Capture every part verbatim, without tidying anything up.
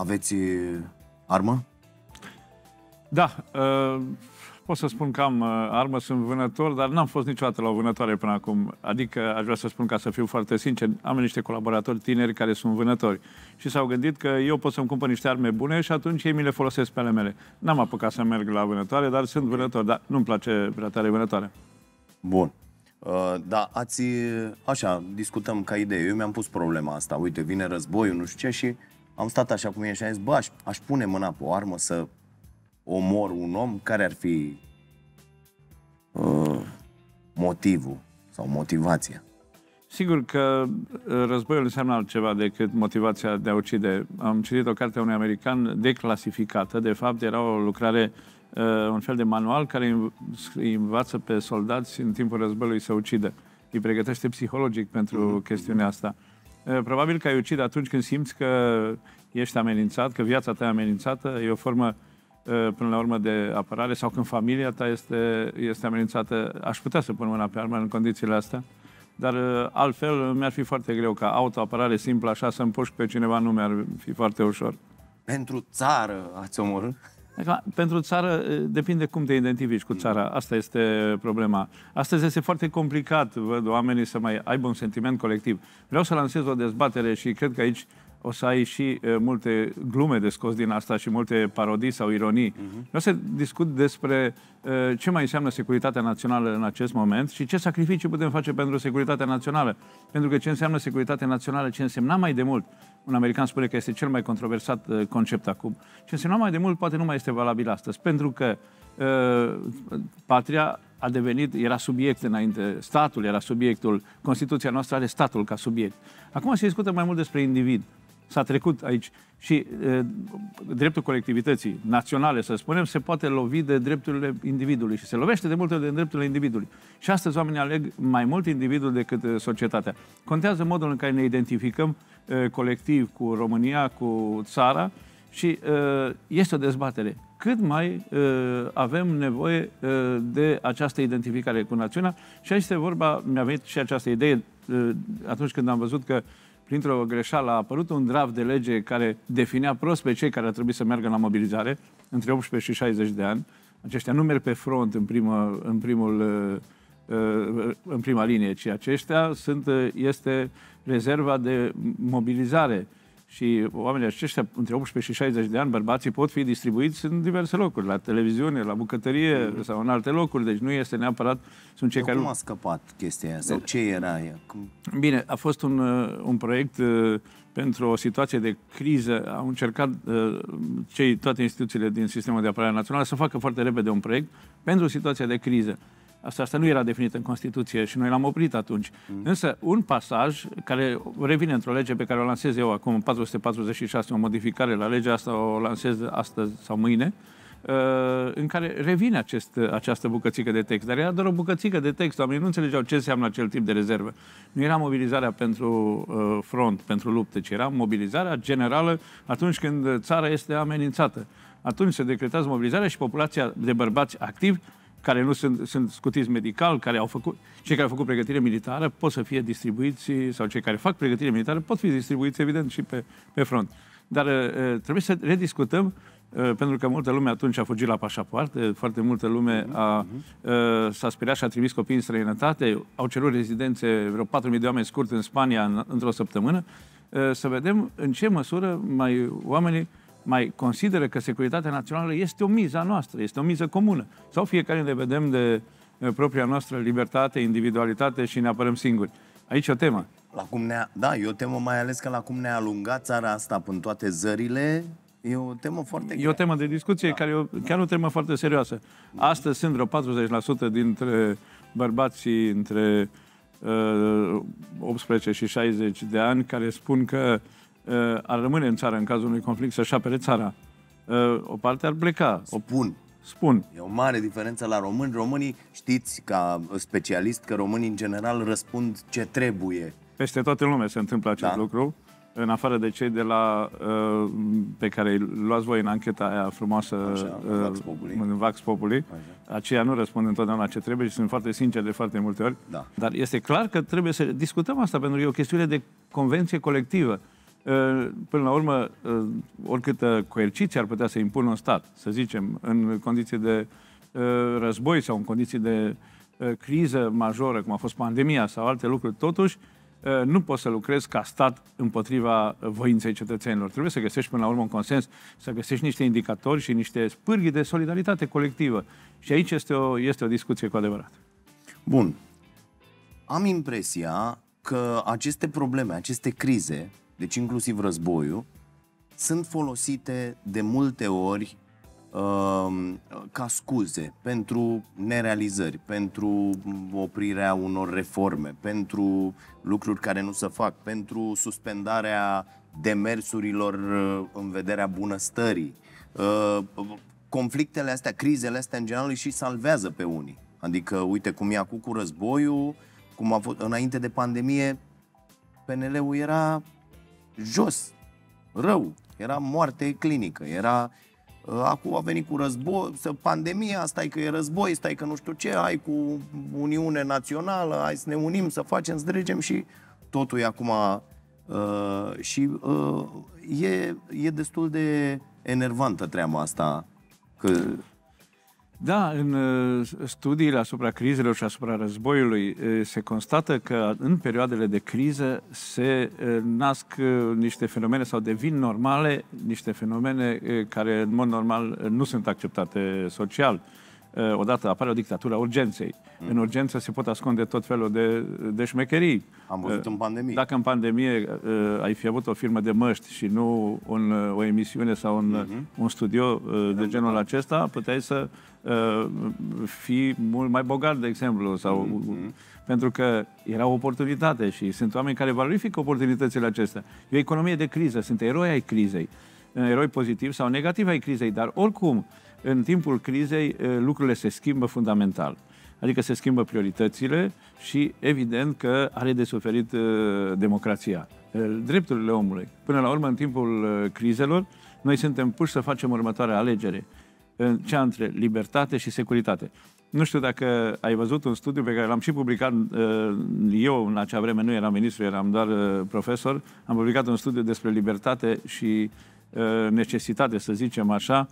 Aveți armă? Da. Uh, pot să spun că am uh, armă, sunt vânător, dar n-am fost niciodată la o vânătoare până acum. Adică, aș vrea să spun, ca să fiu foarte sincer, am niște colaboratori tineri care sunt vânători și s-au gândit că eu pot să-mi cumpăr niște arme bune și atunci ei mi le folosesc pe ale mele. N-am apucat să merg la vânătoare, dar sunt vânător, dar nu-mi place prea tare vânătoare. Bun. Uh, da, ați, așa, discutăm ca idee. Eu mi-am pus problema asta. Uite, vine războiul, nu știu ce, și am stat așa cum e și am zis, bă, aș, aș pune mâna pe o armă să omor un om. Care ar fi uh, motivul sau motivația? Sigur că războiul înseamnă altceva decât motivația de a ucide. Am citit o carte a unui american declasificată. De fapt, era o lucrare, un fel de manual care îi învață pe soldați în timpul războiului să ucidă. Îi pregătește psihologic pentru mm-hmm. chestiunea asta. Probabil că ai ucide atunci când simți că ești amenințat, că viața ta e amenințată, e o formă, până la urmă, de apărare, sau când familia ta este, este amenințată. Aș putea să pun mâna pe armă în condițiile astea, dar altfel mi-ar fi foarte greu, ca autoapărare simplă, așa, să împușc pe cineva, nu mi-ar fi foarte ușor. Pentru țară ați omorât? Pentru țară depinde cum te identifici cu țara. Asta este problema. Astăzi este foarte complicat, văd, oamenii să mai aibă un sentiment colectiv. Vreau să lansez o dezbatere și cred că aici o să ai și uh, multe glume de scos din asta și multe parodii sau ironii. Uh-huh. Vreau să discut despre uh, ce mai înseamnă securitatea națională în acest moment și ce sacrificii putem face pentru securitatea națională. Pentru că ce înseamnă securitatea națională, ce însemna mai de mult, un american spune că este cel mai controversat uh, concept acum, ce însemna mai de mult poate nu mai este valabil astăzi, pentru că uh, patria a devenit, era subiect înainte, statul era subiectul, Constituția noastră are statul ca subiect. Acum se discută mai mult despre individ. S-a trecut aici și e, dreptul colectivității naționale, să spunem, se poate lovi de drepturile individului și se lovește de multe ori de drepturile individului. Și astăzi oamenii aleg mai mult individul decât societatea. Contează modul în care ne identificăm e, colectiv cu România, cu țara și e, este o dezbatere. Cât mai e, avem nevoie e, de această identificare cu națiunea și aici este vorba, mi-a venit și această idee e, atunci când am văzut că printr-o greșeală a apărut un draft de lege care definea prost pe cei care ar trebui să meargă la mobilizare între optsprezece și șaizeci de ani. Aceștia nu merg pe front în, primă, în, primul, în prima linie, ci aceștia sunt, este rezerva de mobilizare. Și oamenii aceștia, între optsprezece și șaizeci de ani, bărbații pot fi distribuiți în diverse locuri, la televiziune, la bucătărie mm. sau în alte locuri, deci nu este neapărat... Sunt cei care... Cum a scăpat chestia aia? Sau ce era ea? Cum... Bine, a fost un, un proiect uh, pentru o situație de criză. Au încercat uh, cei, toate instituțiile din sistemul de apărare națională să facă foarte repede un proiect pentru o situație de criză. Asta, asta nu era definit în Constituție și noi l-am oprit atunci. Mm. Însă, un pasaj care revine într-o lege pe care o lansez eu acum, în patru sute patruzeci și șase, o modificare la legea asta, o lansez astăzi sau mâine, în care revine acest, această bucățică de text. Dar era doar o bucățică de text. Oamenii nu înțelegeau ce înseamnă acel tip de rezervă. Nu era mobilizarea pentru front, pentru lupte, ci era mobilizarea generală atunci când țara este amenințată. Atunci se decretează mobilizarea și populația de bărbați activi care nu sunt, sunt scutiți medical, care au făcut, cei care au făcut pregătire militară pot să fie distribuiți, sau cei care fac pregătire militară pot fi distribuiți, evident, și pe, pe front. Dar trebuie să rediscutăm, pentru că multă lume atunci a fugit la pașapoarte, foarte multă lume a, s-a speriat și a trimis copii în străinătate, au cerut rezidențe, vreo patru mii de oameni scurt în Spania în, într-o săptămână, să vedem în ce măsură mai oamenii mai consideră că securitatea națională este o miză a noastră, este o miză comună. Sau fiecare ne vedem de propria noastră libertate, individualitate și ne apărăm singuri. Aici e o temă. La cum ne-a, da, e o temă mai ales că la cum ne-a alungat țara asta până toate zările, e o temă foarte grea. E o temă de discuție, da, care e o, chiar o temă foarte serioasă. Astăzi sunt vreo patruzeci la sută dintre bărbații între uh, optsprezece și șaizeci de ani care spun că ar rămâne în țară în cazul unui conflict să-și apere țara. O parte ar pleca. Spun. Spun. E o mare diferență la români. Românii, știți ca specialist că românii în general răspund ce trebuie. Peste toată lumea se întâmplă acest da. lucru. În afară de cei de la pe care îi luați voi în ancheta aia frumoasă. Așa, în Vax Populi. În Vax Populi. Aceia nu răspund întotdeauna ce trebuie și sunt foarte sinceri de foarte multe ori. Da. Dar este clar că trebuie să discutăm asta pentru că e o chestiune de convenție colectivă. Până la urmă, oricâtă coerciție ar putea să impună un stat, să zicem, în condiții de război sau în condiții de criză majoră, cum a fost pandemia sau alte lucruri, totuși, nu poți să lucrezi ca stat împotriva voinței cetățenilor. Trebuie să găsești până la urmă un consens, să găsești niște indicatori și niște spârghii de solidaritate colectivă. Și aici este o, este o discuție cu adevărat. Bun. Am impresia că aceste probleme, aceste crize, deci inclusiv războiul, sunt folosite de multe ori uh, ca scuze pentru nerealizări, pentru oprirea unor reforme, pentru lucruri care nu se fac, pentru suspendarea demersurilor în vederea bunăstării. Uh, conflictele astea, crizele astea în general și salvează pe unii. Adică, uite cum e acum cu războiul, cum a fost înainte de pandemie, P N L-ul era jos, rău, era moarte clinică, era... Acum a venit cu război, pandemia, stai că e război, stai că nu știu ce, hai cu Uniune Națională, hai să ne unim, să facem, să dregem și totul e acum... Uh, și uh, e, e destul de enervantă treaba asta, că... Da, în studiile asupra crizelor și asupra războiului se constată că în perioadele de criză se nasc niște fenomene sau devin normale niște fenomene care în mod normal nu sunt acceptate social. Odată apare o dictatură a urgenței. Mm. În urgență se pot ascunde tot felul de, de șmecherii. Am văzut în pandemie. Dacă în pandemie uh, ai fi avut o firmă de măști și nu un, o emisiune sau un, mm-hmm. un studio uh, de genul acesta, puteai să uh, fii mult mai bogat, de exemplu. Sau, mm-hmm. Pentru că era o oportunitate și sunt oameni care valorifică oportunitățile acestea. E o economie de criză, sunt eroi ai crizei. Eroi pozitivi sau negativi ai crizei, dar oricum, în timpul crizei, lucrurile se schimbă fundamental. Adică se schimbă prioritățile și evident că are de suferit democrația, drepturile omului. Până la urmă, în timpul crizelor, noi suntem puși să facem următoarea alegere, cea între libertate și securitate. Nu știu dacă ai văzut un studiu pe care l-am și publicat, eu în acea vreme nu eram ministru, eram doar profesor, am publicat un studiu despre libertate și necesitate, să zicem așa,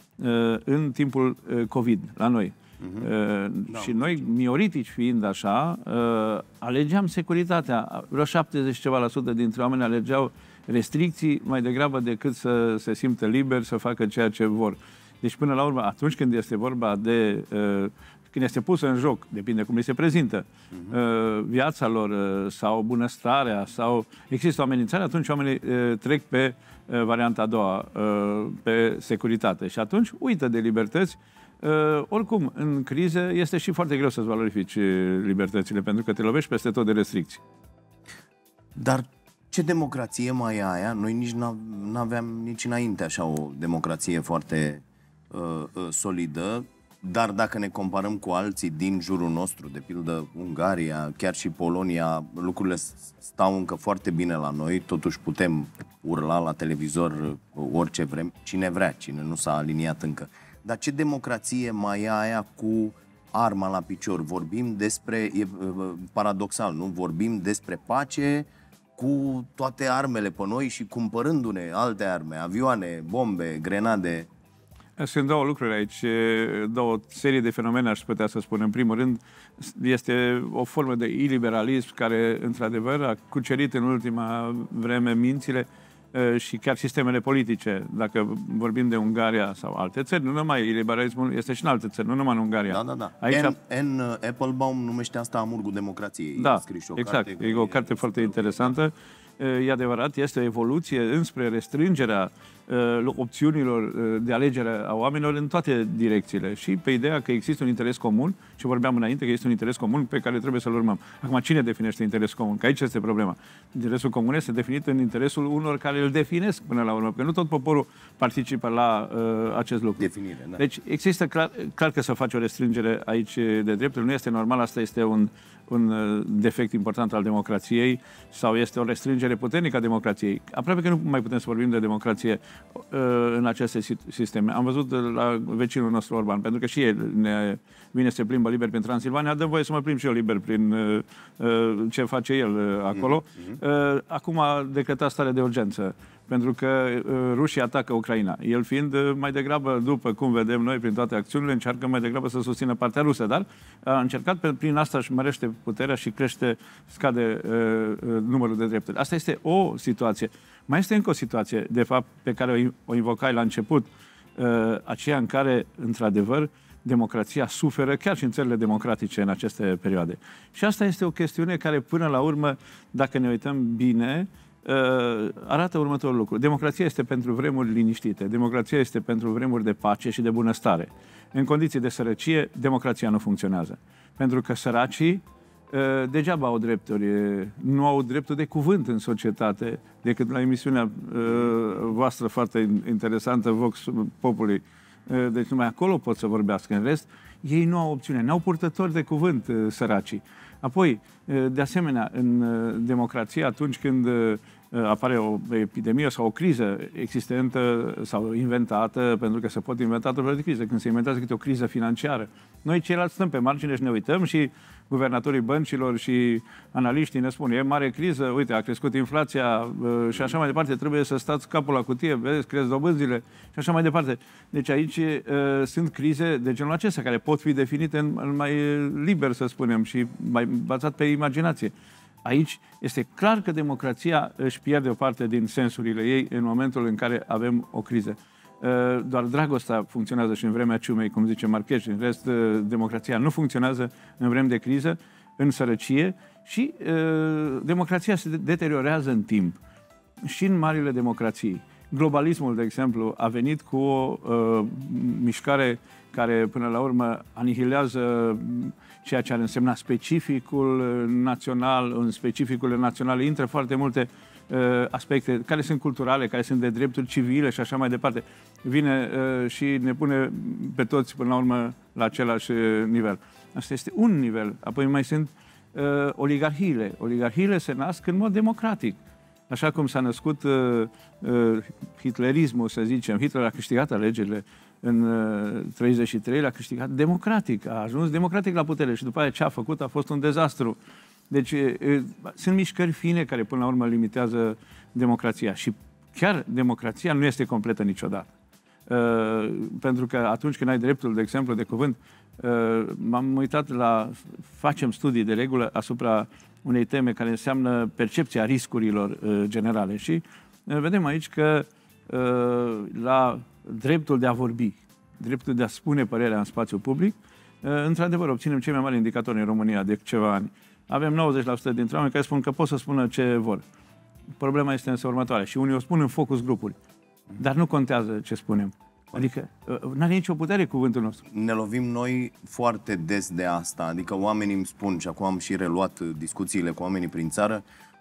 în timpul COVID, la noi. Uh-huh. Da. Și noi, mioritici fiind așa, alegeam securitatea. Vreo șaptezeci ceva la sută dintre oameni alegeau restricții mai degrabă decât să se simtă liberi să facă ceea ce vor. Deci, până la urmă, atunci când este vorba de... când este pusă în joc, depinde cum li se prezintă, uh-huh. viața lor sau bunăstarea sau există o amenințare, atunci oamenii trec pe varianta a doua, pe securitate. Și atunci uită de libertăți. Oricum, în crize este și foarte greu să-ți valorifici libertățile, pentru că te lovești peste tot de restricții. Dar ce democrație mai e aia? Noi nici n-aveam nici înainte așa o democrație foarte uh, solidă. Dar dacă ne comparăm cu alții din jurul nostru, de pildă Ungaria, chiar și Polonia, lucrurile stau încă foarte bine la noi, totuși putem urla la televizor orice vrem, cine vrea, cine nu s-a aliniat încă. Dar ce democrație mai e aia cu arma la picior? Vorbim despre, e paradoxal, nu? Vorbim despre pace cu toate armele pe noi și cumpărându-ne alte arme, avioane, bombe, grenade. Sunt două lucruri aici, două serii de fenomene, aș putea să spun. În primul rând, este o formă de iliberalism care, într-adevăr, a cucerit în ultima vreme mințile și chiar sistemele politice. Dacă vorbim de Ungaria sau alte țări, nu numai iliberalismul este și în alte țări, nu numai în Ungaria. Da, da, da. Aici... N. N. Applebaum numește asta amurgul democrației. Da, exact. E o carte foarte interesantă. E adevărat, este o evoluție înspre restrângerea uh, opțiunilor uh, de alegere a oamenilor în toate direcțiile și pe ideea că există un interes comun și vorbeam înainte că este un interes comun pe care trebuie să-l urmăm. Acum, cine definește interesul comun? Că aici este problema. Interesul comun este definit în interesul unor care îl definesc până la urmă, că nu tot poporul participă la uh, acest lucru. Definire, da. Deci există clar, clar că să faci o restrângere aici de drepturi, nu este normal, asta este un, un defect important al democrației sau este o restrângere puternică a democrației. Aproape că nu mai putem să vorbim de democrație în aceste sisteme. Am văzut la vecinul nostru Orban, pentru că și el ne vine să se plimbă liber prin Transilvania, dă voie să mă plimb și eu liber prin ce face el acolo. Acum a decretat stare de urgență, pentru că rușii atacă Ucraina. El fiind mai degrabă, după cum vedem noi, prin toate acțiunile, încearcă mai degrabă să susțină partea rusă, dar a încercat, prin asta își mărește puterea și crește, scade uh, numărul de drepturi. Asta este o situație. Mai este încă o situație, de fapt, pe care o invocai la început, uh, aceea în care, într-adevăr, democrația suferă, chiar și în țările democratice în aceste perioade. Și asta este o chestiune care, până la urmă, dacă ne uităm bine, arată următorul lucru. Democrația este pentru vremuri liniștite. Democrația este pentru vremuri de pace și de bunăstare. În condiții de sărăcie, democrația nu funcționează. Pentru că săracii degeaba au drepturi. Nu au dreptul de cuvânt în societate, decât la emisiunea voastră foarte interesantă, Vox Populi. Deci numai acolo pot să vorbească. În rest, ei nu au opțiune. Nu au purtători de cuvânt săracii. Apoi, de asemenea, în democrație, atunci când apare o epidemie sau o criză existentă sau inventată, pentru că se pot inventa tot felul de crize, când se inventează câte o criză financiară, noi ceilalți stăm pe margine și ne uităm și guvernatorii băncilor și analiștii ne spun, e mare criză, uite, a crescut inflația și așa mai departe, trebuie să stați capul la cutie, vedeți, cresc dobânzile și așa mai departe. Deci aici uh, sunt crize de genul acesta, care pot fi definite în, în mai liber, să spunem, și mai bazat pe imaginație. Aici este clar că democrația își pierde o parte din sensurile ei în momentul în care avem o criză. Doar dragostea funcționează și în vremea ciumei, cum zice Marchez. În rest, democrația nu funcționează în vreme de criză, în sărăcie și uh, democrația se deteriorează în timp. Și în marile democrații. Globalismul, de exemplu, a venit cu o uh, mișcare care, până la urmă, anihilează ceea ce ar însemna specificul național. În specificul național intră foarte multe uh, aspecte care sunt culturale, care sunt de drepturi civile și așa mai departe. Vine uh, și ne pune pe toți, până la urmă, la același nivel. Asta este un nivel. Apoi mai sunt uh, oligarhiile. Oligarhiile se nasc în mod democratic. Așa cum s-a născut uh, uh, hitlerismul, să zicem. Hitler a câștigat alegerile în uh, treizeci și trei, l-a câștigat democratic. A ajuns democratic la putere și după aceea ce a făcut a fost un dezastru. Deci uh, sunt mișcări fine care până la urmă limitează democrația. Și chiar democrația nu este completă niciodată. Uh, pentru că atunci când ai dreptul, de exemplu, de cuvânt, uh, m-am uitat la... Facem studii de regulă asupra unei teme care înseamnă percepția riscurilor uh, generale. Și uh, vedem aici că uh, la dreptul de a vorbi, dreptul de a spune părerea în spațiu public, uh, într-adevăr obținem cei mai mari indicatori în România de ceva ani. Avem nouăzeci la sută dintre oameni care spun că pot să spună ce vor. Problema este însă următoarea. Și unii o spun în focus grupuri. Dar nu contează ce spunem. Adică nu are nicio putere cuvântul nostru. Ne lovim noi foarte des de asta. Adică oamenii îmi spun, și acum am și reluat discuțiile cu oamenii prin țară,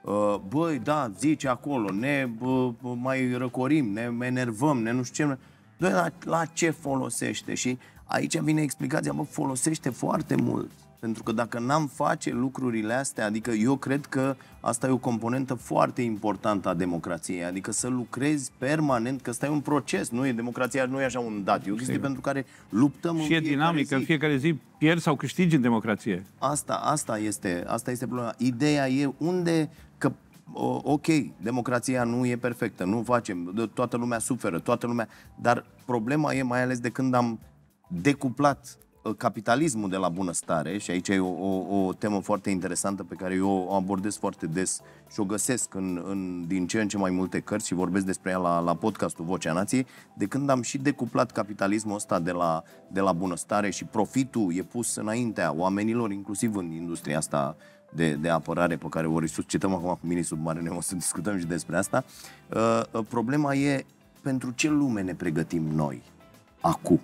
băi, da, zice acolo, ne bă, mai răcorim, ne enervăm, ne nu știu ce. Băi, la, la ce folosește? Și aici vine explicația, bă, folosește foarte mult. Pentru că dacă n-am face lucrurile astea, adică eu cred că asta e o componentă foarte importantă a democrației, adică să lucrezi permanent, că ăsta e un proces, nu e democrația, nu e așa un dat, e o chestie pentru care luptăm și e dinamică, în fiecare zi pierzi sau câștigi în democrație. Asta, asta este, asta este problema. Ideea e unde, că ok, democrația nu e perfectă, nu facem, toată lumea suferă, toată lumea, dar problema e mai ales de când am decuplat capitalismul de la bunăstare, și aici e o, o, o temă foarte interesantă pe care eu o abordez foarte des și o găsesc în, în, din ce în ce mai multe cărți și vorbesc despre ea la, la podcastul Vocea Nației, de când am și decuplat capitalismul ăsta de la, de la bunăstare și profitul e pus înaintea oamenilor, inclusiv în industria asta de, de apărare pe care o resuscităm acum cu mini-submarine, o să discutăm și despre asta. Uh, problema e pentru ce lume ne pregătim noi acum.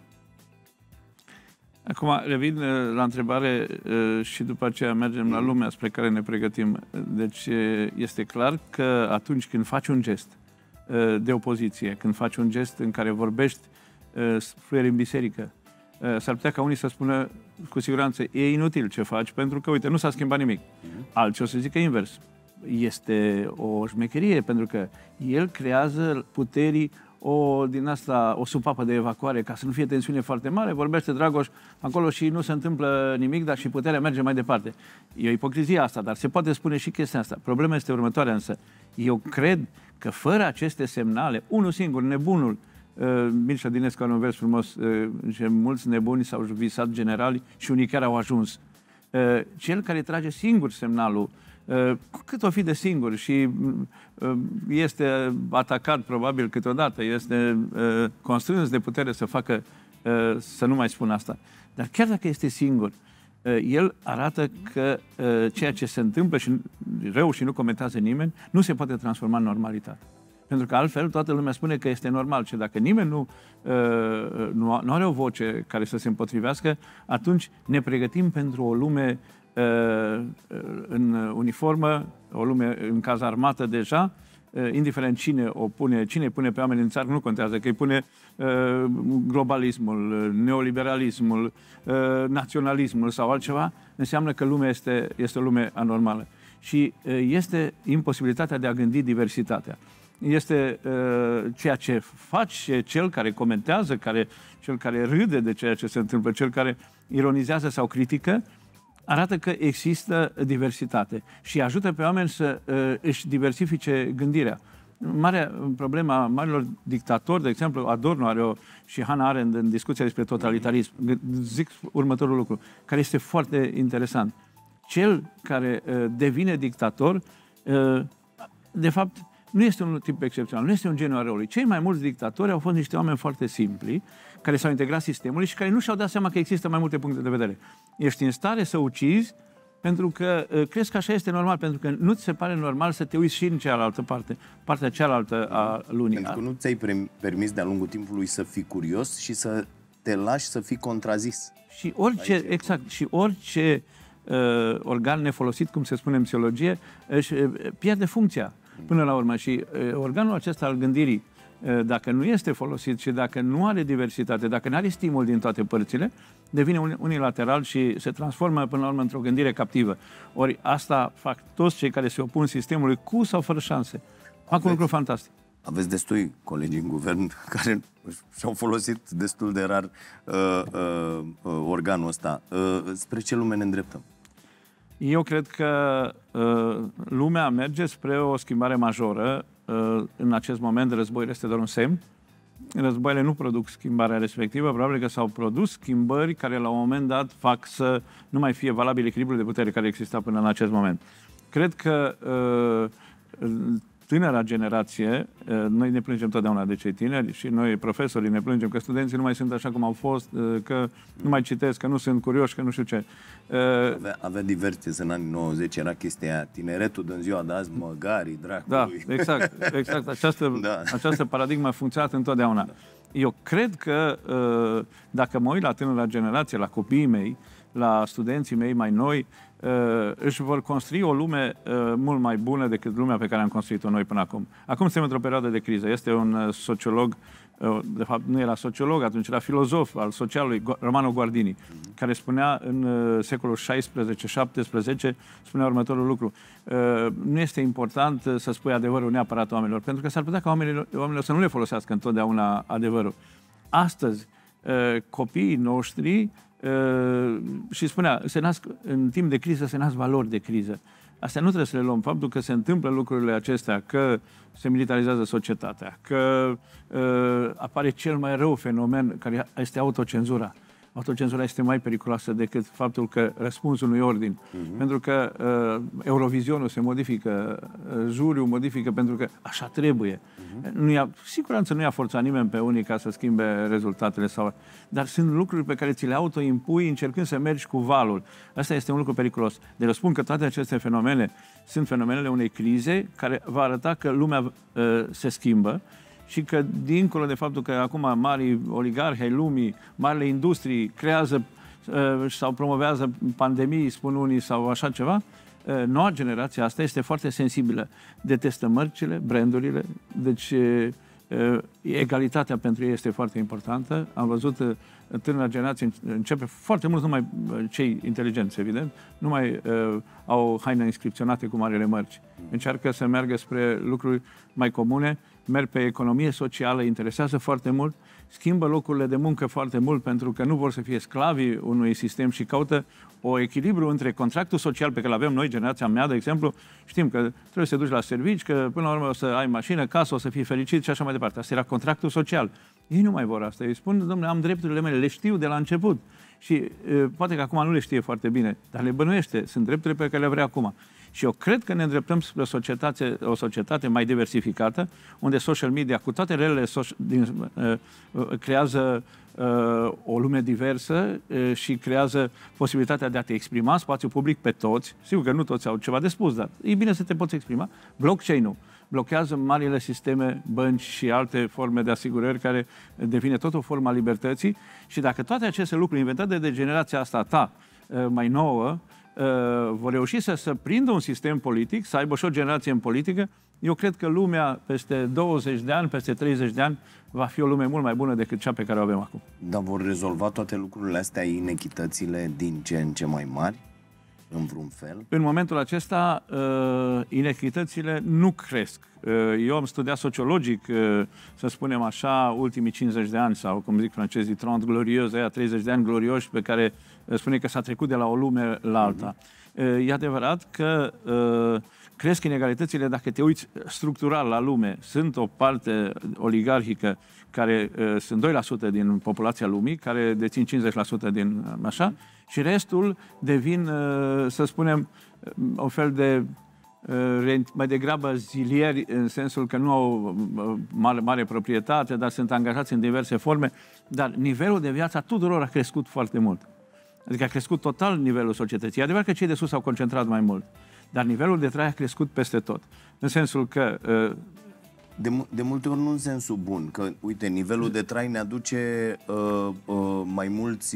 Acum, revin la întrebare și după aceea mergem la lumea spre care ne pregătim. Deci este clar că atunci când faci un gest de opoziție, când faci un gest în care vorbești fluier în biserică, s-ar putea ca unii să spună cu siguranță e inutil ce faci, pentru că, uite, nu s-a schimbat nimic. Alții o să zică invers. Este o șmecherie, pentru că el creează puterii o, din asta, o supapă de evacuare, ca să nu fie tensiune foarte mare, vorbește Dragoș acolo și nu se întâmplă nimic, dar și puterea merge mai departe. E o ipocrizie asta, dar se poate spune și chestia asta. Problema este următoarea însă. Eu cred că fără aceste semnale, unul singur, nebunul, uh, Mircea Dinescu are un vers frumos, uh, și mulți nebuni s-au visat generali și unii chiar au ajuns. Uh, cel care trage singur semnalul, uh, cât o fi de singur și uh, este atacat probabil câteodată, este uh, constrâns de putere să facă, uh, să nu mai spun asta. Dar chiar dacă este singur, uh, el arată că uh, ceea ce se întâmplă și rău și nu comentează nimeni, nu se poate transforma în normalitate. Pentru că altfel toată lumea spune că este normal și dacă nimeni nu, uh, nu, nu are o voce care să se împotrivească, atunci ne pregătim pentru o lume uh, în uniformă, o lume în cazarmată deja, uh, indiferent cine o pune, cine pune pe oameni în țară, nu contează, că îi pune uh, globalismul, neoliberalismul, uh, naționalismul sau altceva, înseamnă că lumea este, este o lume anormală. Și uh, este imposibilitatea de a gândi diversitatea. Este uh, ceea ce face cel care comentează, care, cel care râde de ceea ce se întâmplă, cel care ironizează sau critică, arată că există diversitate și ajută pe oameni să uh, își diversifice gândirea. Marea problema marilor dictatori, de exemplu, Adorno are o, și Hannah Arendt în discuția despre totalitarism, zic următorul lucru, care este foarte interesant. Cel care uh, devine dictator, uh, de fapt, nu este un tip excepțional, nu este un geniu al răului. Cei mai mulți dictatori au fost niște oameni foarte simpli, care s-au integrat sistemului și care nu și-au dat seama că există mai multe puncte de vedere. Ești în stare să ucizi pentru că uh, crezi că așa este normal, pentru că nu ți se pare normal să te uiți și în cealaltă parte, partea cealaltă a lunii. Pentru că nu ți-ai permis de-a lungul timpului să fii curios și să te lași să fii contrazis. Și orice, aici, exact, și orice uh, organ nefolosit, cum se spune în psihologie, își uh, pierde funcția. Până la urmă, și uh, organul acesta al gândirii, uh, dacă nu este folosit și dacă nu are diversitate, dacă nu are stimul din toate părțile, devine unilateral și se transformă până la urmă într-o gândire captivă. Ori asta fac toți cei care se opun sistemului cu sau fără șanse. Fac un lucru fantastic. Aveți destui colegi în guvern care și-au folosit destul de rar uh, uh, uh, organul ăsta. Uh, spre ce lume ne îndreptăm? Eu cred că uh, lumea merge spre o schimbare majoră. Uh, în acest moment războiul este doar un semn. Războaiele nu produc schimbarea respectivă, probabil că s-au produs schimbări care la un moment dat fac să nu mai fie valabil echilibrul de putere care exista până în acest moment. Cred că uh, tânăra generație, noi ne plângem totdeauna de cei tineri și noi, profesorii, ne plângem că studenții nu mai sunt așa cum au fost, că nu mai citesc, că nu sunt curioși, că nu știu ce. Avea, avea diverse în anii nouăzeci, era chestia aia, tineretul din ziua de azi, măgarii, dracului. Da, exact, exact. Această, da. această paradigmă a funcționat întotdeauna. Da. Eu cred că dacă mă uit la tânăra generație, la copiii mei, la studenții mei mai noi, își vor construi o lume mult mai bună decât lumea pe care am construit-o noi până acum. Acum suntem într-o perioadă de criză. Este un sociolog, de fapt nu era sociolog, atunci era filozof al socialului, Romano Guardini, care spunea în secolul șaisprezece șaptesprezece, spunea următorul lucru: nu este important să spui adevărul neapărat oamenilor, pentru că s-ar putea ca oamenilor, oamenilor să nu le folosească întotdeauna adevărul. Astăzi, copiii noștri, Uh, și spunea, se nasc, în timp de criză se nasc valori de criză. Astea nu trebuie să le luăm. Faptul că se întâmplă lucrurile acestea, că se militarizează societatea, că uh, apare cel mai rău fenomen care este autocenzura. Autocenzura este mai periculoasă decât faptul că răspunsul unui ordin. Uh-huh. Pentru că uh, Eurovizionul se modifică, uh, juriul modifică pentru că așa trebuie. Uh-huh. Nu ia, siguranță nu i-a forțat nimeni pe unii ca să schimbe rezultatele, sau, dar sunt lucruri pe care ți le autoimpui încercând să mergi cu valul. Asta este un lucru periculos. Deci eu spun că toate aceste fenomene sunt fenomenele unei crize care va arăta că lumea uh, se schimbă și că, dincolo de faptul că acum mari oligarhi ai lumii, marile industrii creează uh, sau promovează pandemii, spun unii, sau așa ceva, uh, noua generație asta este foarte sensibilă. Detestă mărcile, brandurile, deci uh, egalitatea pentru ei este foarte importantă. Am văzut uh, tânăra generație începe, foarte mulți, numai cei inteligenți, evident, nu mai uh, au haine inscripționate cu marele mărci. Încearcă să meargă spre lucruri mai comune, merg pe economie socială, interesează foarte mult, schimbă locurile de muncă foarte mult pentru că nu vor să fie sclavii unui sistem și caută o echilibru între contractul social pe care îl avem noi, generația mea, de exemplu, știm că trebuie să te duci la servici, că până la urmă o să ai mașină, casă, o să fii fericit și așa mai departe. Asta era contractul social. Ei nu mai vor asta. Ei spun, domnule, am drepturile mele, le știu de la început. Și e, poate că acum nu le știe foarte bine, dar le bănuiește. Sunt drepturile pe care le vrea acum. Și eu cred că ne îndreptăm spre o societate, o societate mai diversificată, unde social media, cu toate relele, din, uh, uh, creează uh, o lume diversă uh, și creează posibilitatea de a te exprima, spațiu public pe toți. Sigur că nu toți au ceva de spus, dar e bine să te poți exprima. Blockchain-ul blochează marile sisteme, bănci și alte forme de asigurări care devine tot o formă a libertății și dacă toate aceste lucruri inventate de generația asta ta, uh, mai nouă, Uh, vor reuși să, să prindă un sistem politic, să aibă și o generație în politică, eu cred că lumea peste douăzeci de ani, peste treizeci de ani, va fi o lume mult mai bună decât cea pe care o avem acum. Dar vor rezolva toate lucrurile astea, inechitățile din ce în ce mai mari, în vreun fel? În momentul acesta, uh, inechitățile nu cresc. Uh, eu am studiat sociologic, uh, să spunem așa, ultimii cincizeci de ani, sau cum zic francezii, treizeci glorioși, aia treizeci de ani glorioși, pe care uh, spune că s-a trecut de la o lume la alta. Uh-huh. E adevărat că uh, cresc inegalitățile dacă te uiți structural la lume. Sunt o parte oligarhică care uh, sunt doi la sută din populația lumii, care dețin cincizeci la sută din uh, așa, și restul devin, uh, să spunem, uh, o fel de uh, mai degrabă zilieri, în sensul că nu au uh, mare, mare proprietate, dar sunt angajați în diverse forme, dar nivelul de viață a tuturor a crescut foarte mult. Adică a crescut total nivelul societății. E adevărat că cei de sus s-au concentrat mai mult, dar nivelul de trai a crescut peste tot. În sensul că... Uh, De, de multe ori nu în sensul bun, că, uite, nivelul de trai ne aduce uh, uh, mai mulți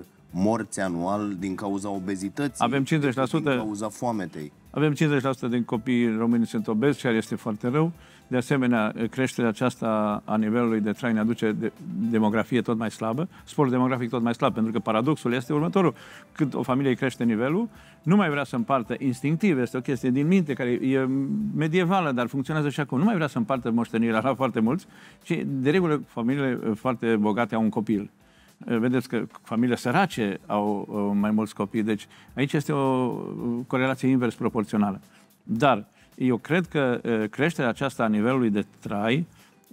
morți anual din cauza obezității. Avem cincizeci la sută, din cauza foametei. Avem cincizeci la sută din copiii români sunt obezi, ceea este foarte rău. De asemenea, creșterea aceasta a nivelului de trai ne aduce de, demografie tot mai slabă, sporul demografic tot mai slab, pentru că paradoxul este următorul. Când o familie crește nivelul, nu mai vrea să împartă instinctiv, este o chestie din minte care e medievală, dar funcționează și acum. Nu mai vrea să împartă moștenirea la foarte mulți, ci de regulă familiile foarte bogate au un copil. Vedeți că familiile sărace au mai mulți copii, deci aici este o corelație invers proporțională. Dar eu cred că creșterea aceasta a nivelului de trai,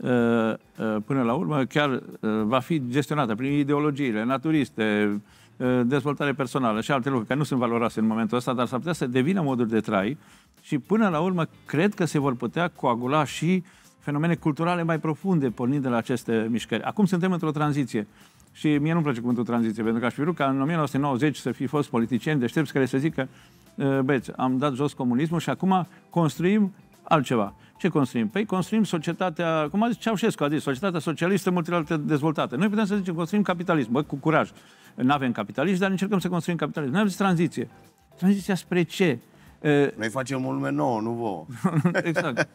până la urmă, chiar va fi gestionată prin ideologiile naturiste, dezvoltare personală și alte lucruri care nu sunt valoroase în momentul ăsta, dar s-ar putea să devină moduri de trai și până la urmă cred că se vor putea coagula și fenomene culturale mai profunde pornind de la aceste mișcări. Acum suntem într-o tranziție. Și mie nu-mi place cuvântul tranziție, pentru că aș fi vrut ca în o mie nouă sute nouăzeci să fi fost politicieni deștepți care să zică, băieți, am dat jos comunismul și acum construim altceva. Ce construim? Păi construim societatea, cum a zis Ceaușescu, a zis, societatea socialistă multilateral dezvoltată. Noi putem să zicem, construim capitalism, bă, cu curaj. Nu avem capitalism, dar încercăm să construim capitalism. Noi am zis tranziție. Tranziția spre ce? Noi facem o lume nouă, nu vouă. Exact.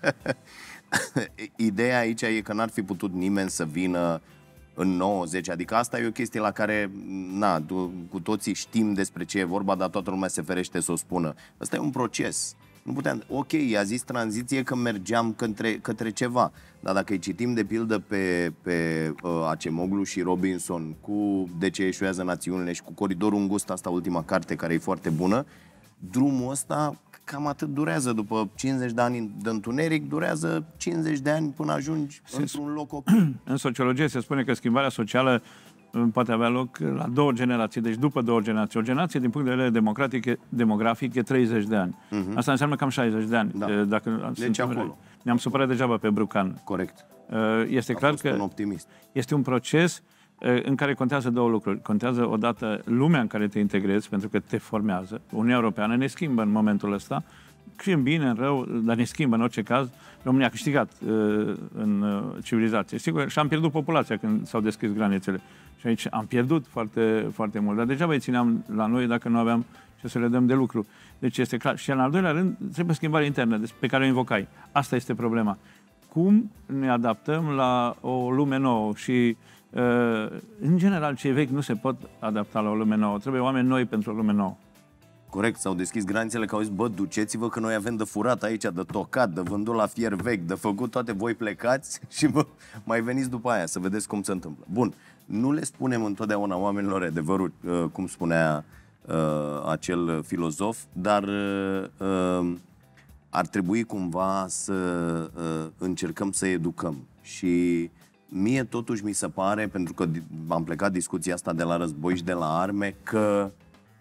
Ideea aici e că n-ar fi putut nimeni să vină în nouăzeci, adică asta e o chestie la care, na, cu toții știm despre ce e vorba, dar toată lumea se ferește să o spună. Ăsta e un proces. Nu puteam, ok, i-a zis tranziție că mergeam către, către ceva, dar dacă îi citim de pildă pe, pe uh, Acemoglu și Robinson cu De ce eșuează națiunile și cu Coridorul Îngust, asta ultima carte care e foarte bună, drumul ăsta cam atât durează. După cincizeci de ani de întuneric, durează cincizeci de ani până ajungi se într-un loc ok. În sociologie se spune că schimbarea socială poate avea loc la două generații, deci după două generații. O generație, din punct de vedere democratic, demografic, e treizeci de ani. Uh-huh. Asta înseamnă cam șaizeci de ani. Da. Dacă deci acolo. Ne-am supărat degeaba pe Brucan. Corect. Este A clar fost că un optimist. Este un proces în care contează două lucruri. Contează odată lumea în care te integrezi, pentru că te formează. Uniunea Europeană ne schimbă în momentul ăsta, și în bine, în rău, dar ne schimbă în orice caz. România a câștigat uh, în uh, civilizație. Sigur, și am pierdut populația când s-au deschis granițele. Și aici am pierdut foarte, foarte mult. Dar degeaba îi țineam la noi dacă nu aveam ce să le dăm de lucru. Deci este clar. Și în al doilea rând, trebuie schimbare internă pe care o invocai. Asta este problema. Cum ne adaptăm la o lume nouă și În general, cei vechi nu se pot adapta la o lume nouă. Trebuie oameni noi pentru o lume nouă. Corect, s-au deschis granițele că au zis, bă, duceți-vă că noi avem de furat aici, de tocat, de vândut la fier vechi, de făcut toate, voi plecați și vă mai veniți după aia să vedeți cum se întâmplă. Bun, nu le spunem întotdeauna oamenilor adevărul, cum spunea uh, acel filozof, dar uh, ar trebui cumva să uh, încercăm să educăm. Și mie totuși mi se pare, pentru că am plecat discuția asta de la război și de la arme, că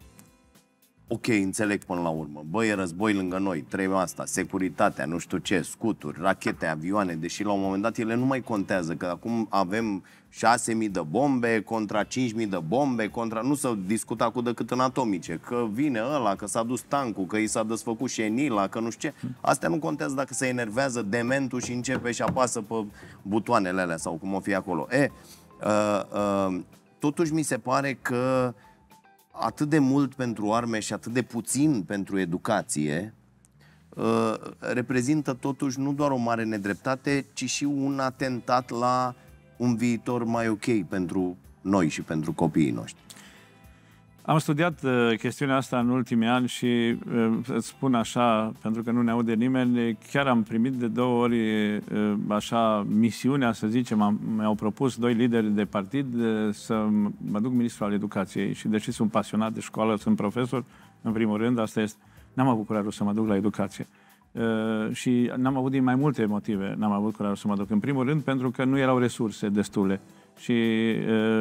ok, înțeleg până la urmă. Bă, e război lângă noi, trebuie asta, securitatea, nu știu ce, scuturi, rachete, avioane, deși la un moment dat ele nu mai contează, că acum avem șase mii de bombe contra cinci mii de bombe, contra... nu s-a discutat cu decât în atomice, că vine ăla, că s-a dus tancul, că i s-a desfăcut șenila, că nu știu ce. Astea nu contează dacă se enervează dementul și începe și apasă pe butoanele alea sau cum o fi acolo. E, uh, uh, totuși mi se pare că atât de mult pentru arme și atât de puțin pentru educație uh, reprezintă totuși nu doar o mare nedreptate, ci și un atentat la un viitor mai ok pentru noi și pentru copiii noștri. Am studiat uh, chestiunea asta în ultimii ani și uh, îți spun așa, pentru că nu ne aude nimeni, chiar am primit de două ori uh, așa misiunea, să zicem, mi-au propus doi lideri de partid uh, să mă duc ministru al educației și deși sunt pasionat de școală, sunt profesor, în primul rând, asta este, n-am avut curajul să mă duc la educație. Uh, și n-am avut din mai multe motive, n-am avut curajul să mă duc. În primul rând, pentru că nu erau resurse destule și uh,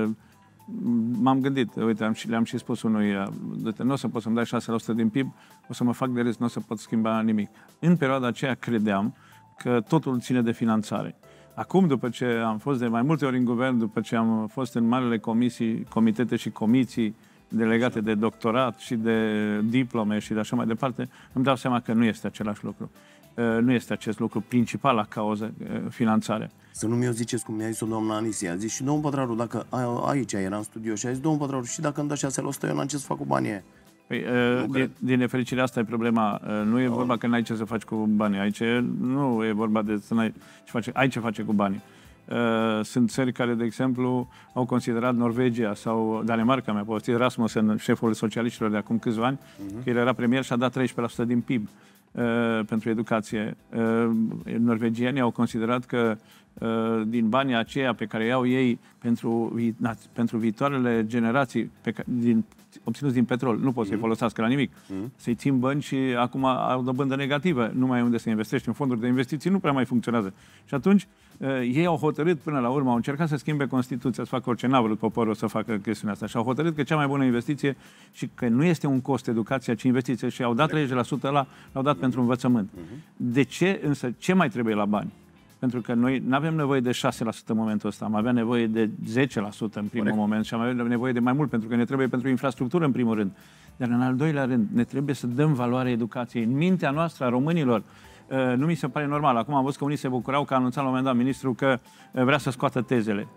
m-am gândit, uite, am și, le-am și spus unui, nu o să pot să-mi dai șase la sută din P I B, o să mă fac de râs, nu o să pot schimba nimic. În perioada aceea credeam că totul ține de finanțare. Acum, după ce am fost de mai multe ori în guvern, după ce am fost în marele comisii, comitete și comisii delegate de doctorat și de diplome și de așa mai departe, îmi dau seama că nu este același lucru. Nu este acest lucru principala cauză, finanțarea. Să nu mi-o ziceți cum mi-a zis-o doamna Anisia. A zis și domnul Pătraru, dacă aici era în studio și a zis, domnul Pătraru, și dacă îmi dă șase la sută, eu n-am ce să fac cu banii aia. Păi, din, din nefericire asta e problema. Nu e vorba că n-ai ce să faci cu banii. Aici nu e vorba de să n-ai ce face, ai ce face cu banii. Sunt țări care, de exemplu, au considerat Norvegia sau Danemarca, mi-a povestit Rasmussen, șeful socialiștilor de acum câțiva ani, uh-huh. că el era premier și a dat treisprezece la sută din P I B uh, pentru educație. Uh, norvegienii au considerat că uh, din banii aceia pe care iau ei pentru, vi pentru viitoarele generații pe ca din, obținuți din petrol, nu pot să-i folosească la nimic. Uh-huh. Să-i țin bani și acum au dobândă negativă. Nu mai e unde să investești. În fonduri de investiții nu prea mai funcționează. Și atunci ei au hotărât până la urmă, au încercat să schimbe Constituția, să facă orice, n-a vrut poporul să facă chestiunea asta. Și au hotărât că cea mai bună investiție și că nu este un cost educația, ci investiție și au dat treizeci la sută la, l-au dat uh-huh. pentru învățământ. Uh-huh. De ce însă, ce mai trebuie la bani? Pentru că noi nu avem nevoie de șase la sută în momentul ăsta, am avea nevoie de zece la sută în primul Corect. moment și am avea nevoie de mai mult, pentru că ne trebuie pentru infrastructură în primul rând. Dar în al doilea rând, ne trebuie să dăm valoare educației. În mintea noastră a românilor, Uh, nu mi se pare normal. Acum am văzut că unii se bucurau că a anunțat la un moment dat ministrul că uh, vrea să scoată tezele.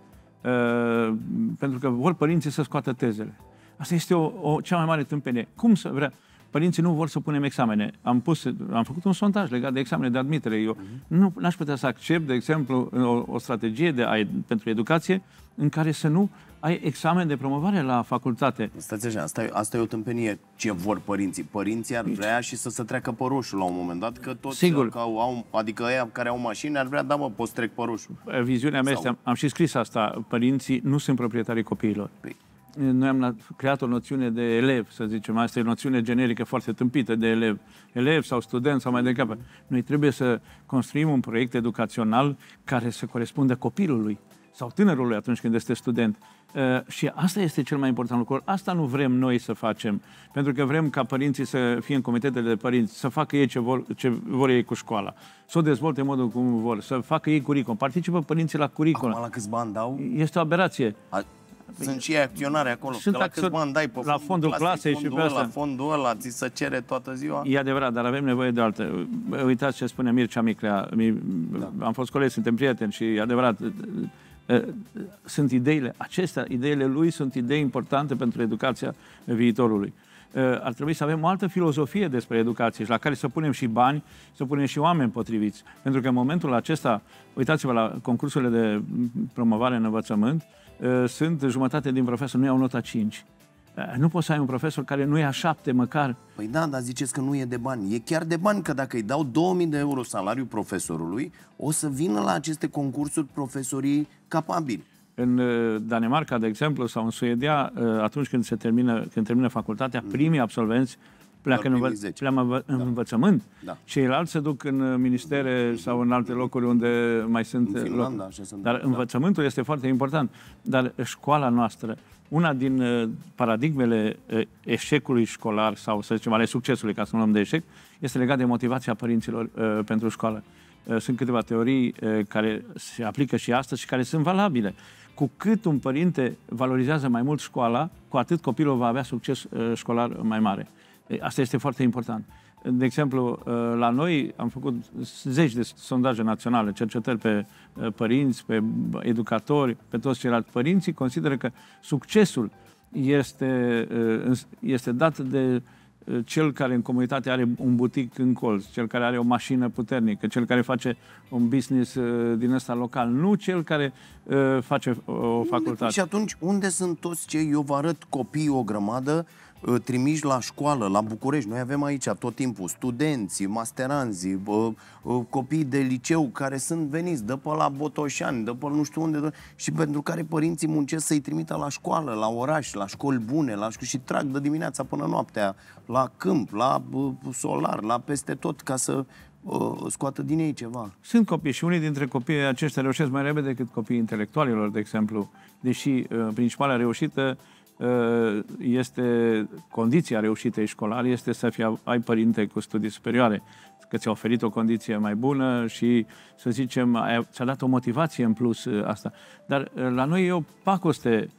Uh, pentru că vor părinții să scoată tezele. Asta este o, o cea mai mare tâmpenie. Cum să vrea? Părinții nu vor să punem examene. Am, pus, am făcut un sondaj legat de examene de admitere. Eu uh-huh. nu aș putea să accept, de exemplu, o, o strategie de, a, pentru educație în care să nu ai examen de promovare la facultate. Stați așa, asta e, asta e o tâmpenie. Ce vor părinții? Părinții ar vrea și să se treacă pe roșu la un moment dat, că toți Sigur. Că au, au, adică ei care au mașini ar vrea, da mă, poți trec pe roșu. Viziunea mea Sau... este, am, am și scris asta, părinții nu sunt proprietarii copiilor. Păi. Noi am creat o noțiune de elev, să zicem, asta e o noțiune generică foarte tâmpită de elev. Elev sau student sau mai degrabă. Noi trebuie să construim un proiect educațional care să corespundă copilului sau tânărului atunci când este student. Uh, și asta este cel mai important lucru. Asta nu vrem noi să facem, pentru că vrem ca părinții să fie în comitetele de părinți, să facă ei ce vor, ce vor ei cu școala, să o dezvolte în modul cum vor, să facă ei curriculum. Participă părinții la curriculum. Acum la câți bani dau? Este o aberație. A... Sunt și acționare acolo. Sunt la câți bani dai pe la fondul clasei și pe asta. La fondul ăla, ți se cere toată ziua. E adevărat, dar avem nevoie de altă. Uitați ce spune Mircea Miclea. Da. Am fost colegi, suntem prieteni și e adevărat. Sunt ideile acestea, ideile lui sunt idei importante pentru educația viitorului. Ar trebui să avem o altă filozofie despre educație și la care să punem și bani, să punem și oameni potriviți. Pentru că în momentul acesta, uitați-vă la concursurile de promovare în învățământ, sunt jumătate din profesori, nu iau nota cinci. Nu poți să ai un profesor care nu ia șapte măcar. Păi da, dar ziceți că nu e de bani. E chiar de bani, că dacă îi dau două mii de euro salariul profesorului, o să vină la aceste concursuri profesorii capabili. În Danemarca, de exemplu, sau în Suedia, atunci când se termină, când termină facultatea, primii absolvenți pleacă în, învă pleacă în da. învățământ. Da. Ceilalți se duc în ministere sau în alte locuri unde mai sunt în Finlanda, locuri. așa sunt. Dar da. învățământul este foarte important. Dar școala noastră, una din paradigmele eșecului școlar sau, să zicem, ale succesului, ca să nu luăm de eșec, este legat de motivația părinților uh, pentru școală. Uh, sunt câteva teorii uh, care se aplică și astăzi și care sunt valabile. Cu cât un părinte valorizează mai mult școala, cu atât copilul va avea succes uh, școlar mai mare. Asta este foarte important. De exemplu, la noi am făcut zeci de sondaje naționale, cercetări pe părinți, pe educatori, pe toți ceilalți. Părinții consideră că succesul este, este dat de cel care în comunitate are un butic în colț, cel care are o mașină puternică, cel care face un business din ăsta local, nu cel care face o facultate. Și atunci, unde sunt toți cei, eu vă arăt copiii o grămadă, trimiși la școală, la București. Noi avem aici tot timpul studenții, masteranzii, copii de liceu care sunt veniți de pe la Botoșani, de pe nu știu unde, și pentru care părinții muncesc să-i trimită la școală, la oraș, la școli bune, la școli, și trag de dimineața până noaptea, la câmp, la solar, la peste tot, ca să scoată din ei ceva. Sunt copii și unii dintre copiii aceștia reușesc mai repede decât copiii intelectualilor, de exemplu, deși principala reușită este condiția reușitei școlare, este să fie, ai părinte cu studii superioare, că ți-a oferit o condiție mai bună și, să zicem, ți-a dat o motivație în plus asta. Dar la noi e o pacoste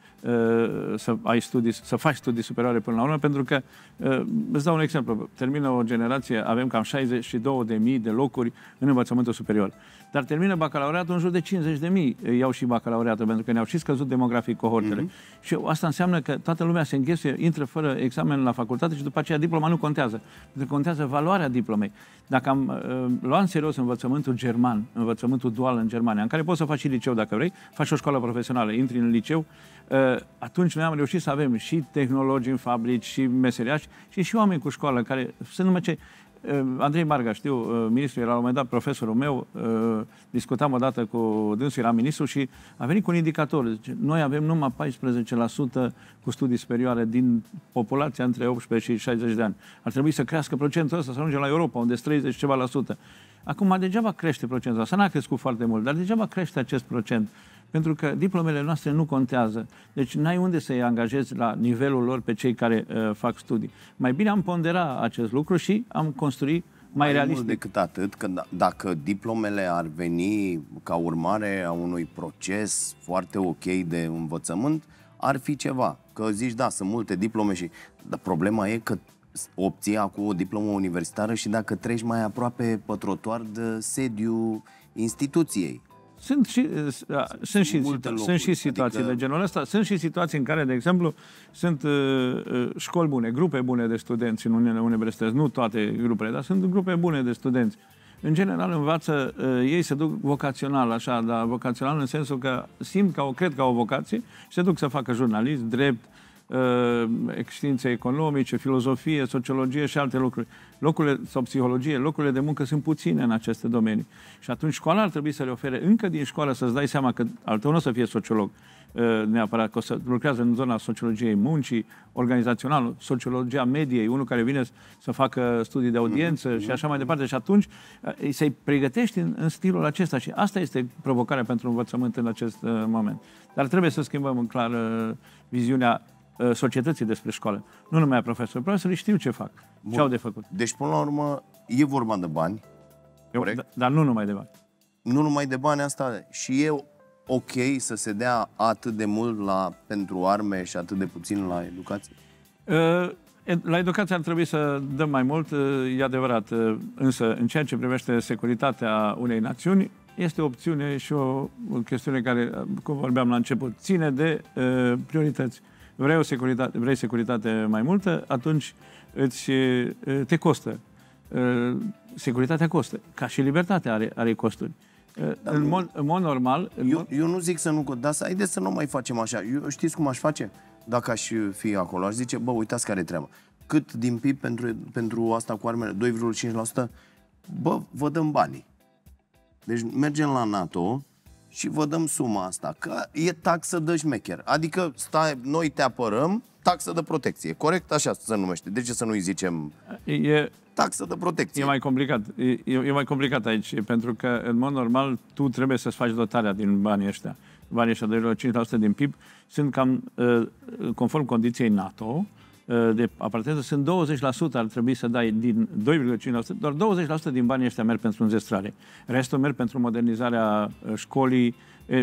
să ai studii, să faci studii superioare până la urmă, pentru că, îți dau un exemplu, termină o generație, avem cam șaizeci și două de mii de locuri în învățământul superior. Dar termină bacalaureatul, în jur de cincizeci de mii iau și bacalaureatul, pentru că ne-au și scăzut demografic cohortele. Mm-hmm. Și asta înseamnă că toată lumea se înghesuie, intră fără examen la facultate și după aceea diploma nu contează. Pentru că contează valoarea diplomei. Dacă am uh, luat în serios învățământul german, învățământul dual în Germania, în care poți să faci și liceu dacă vrei, faci o școală profesională, intri în liceu, uh, atunci noi am reușit să avem și tehnologi în fabrici, și meseriași, și și oameni cu școală, care sunt numai ce... Andrei Marga, știu, ministrul era la un moment dat profesorul meu, discutam odată cu dânsul, era ministru și a venit cu un indicator. Zice, noi avem numai paisprezece la sută cu studii superioare din populația între optsprezece și șaizeci de ani. Ar trebui să crească procentul ăsta, să ajungem la Europa, unde sunt treizeci ceva la sută. Acum, degeaba crește procentul ăsta, n-a crescut foarte mult, dar degeaba crește acest procent. Pentru că diplomele noastre nu contează. Deci n-ai unde să-i angajezi la nivelul lor pe cei care uh, fac studii. Mai bine am pondera acest lucru și am construit mai, mai realistic. Mult decât atât, că d- dacă diplomele ar veni ca urmare a unui proces foarte ok de învățământ, ar fi ceva. Că zici, da, sunt multe diplome și... Dar problema e că obții acum o diplomă universitară și dacă treci mai aproape pe trotuar de sediu instituției. Sunt și, da, sunt, și, sunt și situații adică... de genul ăsta. Sunt și situații în care, de exemplu, sunt uh, școli bune, grupe bune de studenți în unele universități. Nu toate grupele, dar sunt grupe bune de studenți. În general învață, uh, ei se duc vocațional, așa, dar vocațional în sensul că simt că o, cred că au o vocație și se duc să facă jurnalist, drept, științe economice, filozofie, sociologie și alte lucruri. Locurile, sau psihologie, locurile de muncă sunt puține în aceste domenii. Și atunci școala ar trebui să le ofere încă din școală, să-ți dai seama că al tău nu o să fie sociolog neapărat, că o să lucrează în zona sociologiei muncii, organizațional, sociologia mediei, unul care vine să facă studii de audiență mm-hmm. și așa mai departe. Și atunci să-i pregătești în, în stilul acesta. Și asta este provocarea pentru învățământ în acest moment. Dar trebuie să schimbăm în clar viziunea societății despre școală. Nu numai a profesorilor. Profesorii știu ce fac, Bun. ce au de făcut. Deci, până la urmă, e vorba de bani, Eu, corect? Dar nu numai de bani. Nu numai de bani, asta și e ok să se dea atât de mult la, pentru arme și atât de puțin la educație? La educație ar trebui să dăm mai mult, e adevărat. Însă, în ceea ce privește securitatea unei națiuni, este o opțiune și o chestiune care, cum vorbeam la început, ține de priorități. Vrei o securitate, vrei securitate mai multă, atunci îți, te costă. Securitatea costă, ca și libertatea are, are costuri. Dar în, mod, în mod normal... În eu, mod... eu nu zic să nu... Dar să, haideți să nu mai facem așa. Eu, știți cum aș face? Dacă aș fi acolo, aș zice, bă, uitați care e treaba. Cât din P I B pentru, pentru asta cu armele? doi virgulă cinci la sută? Bă, vă dăm banii. Deci mergem la NATO și vă dăm suma asta. Că e taxă de șmecher. Adică stai, noi te apărăm, taxă de protecție. Corect? Așa se numește. De ce să nu-i zicem e, taxă de protecție? E mai complicat. E, e mai complicat aici, pentru că, în mod normal, tu trebuie să-ți faci dotarea din banii ăștia. Banii ăștia, doi virgulă cinci la sută din P I B, sunt cam, conform condiției NATO, de apartență, sunt douăzeci la sută ar trebui să dai din doi virgulă cinci la sută, doar douăzeci la sută din banii ăștia merg pentru înzestrare. Restul merg pentru modernizarea școlii,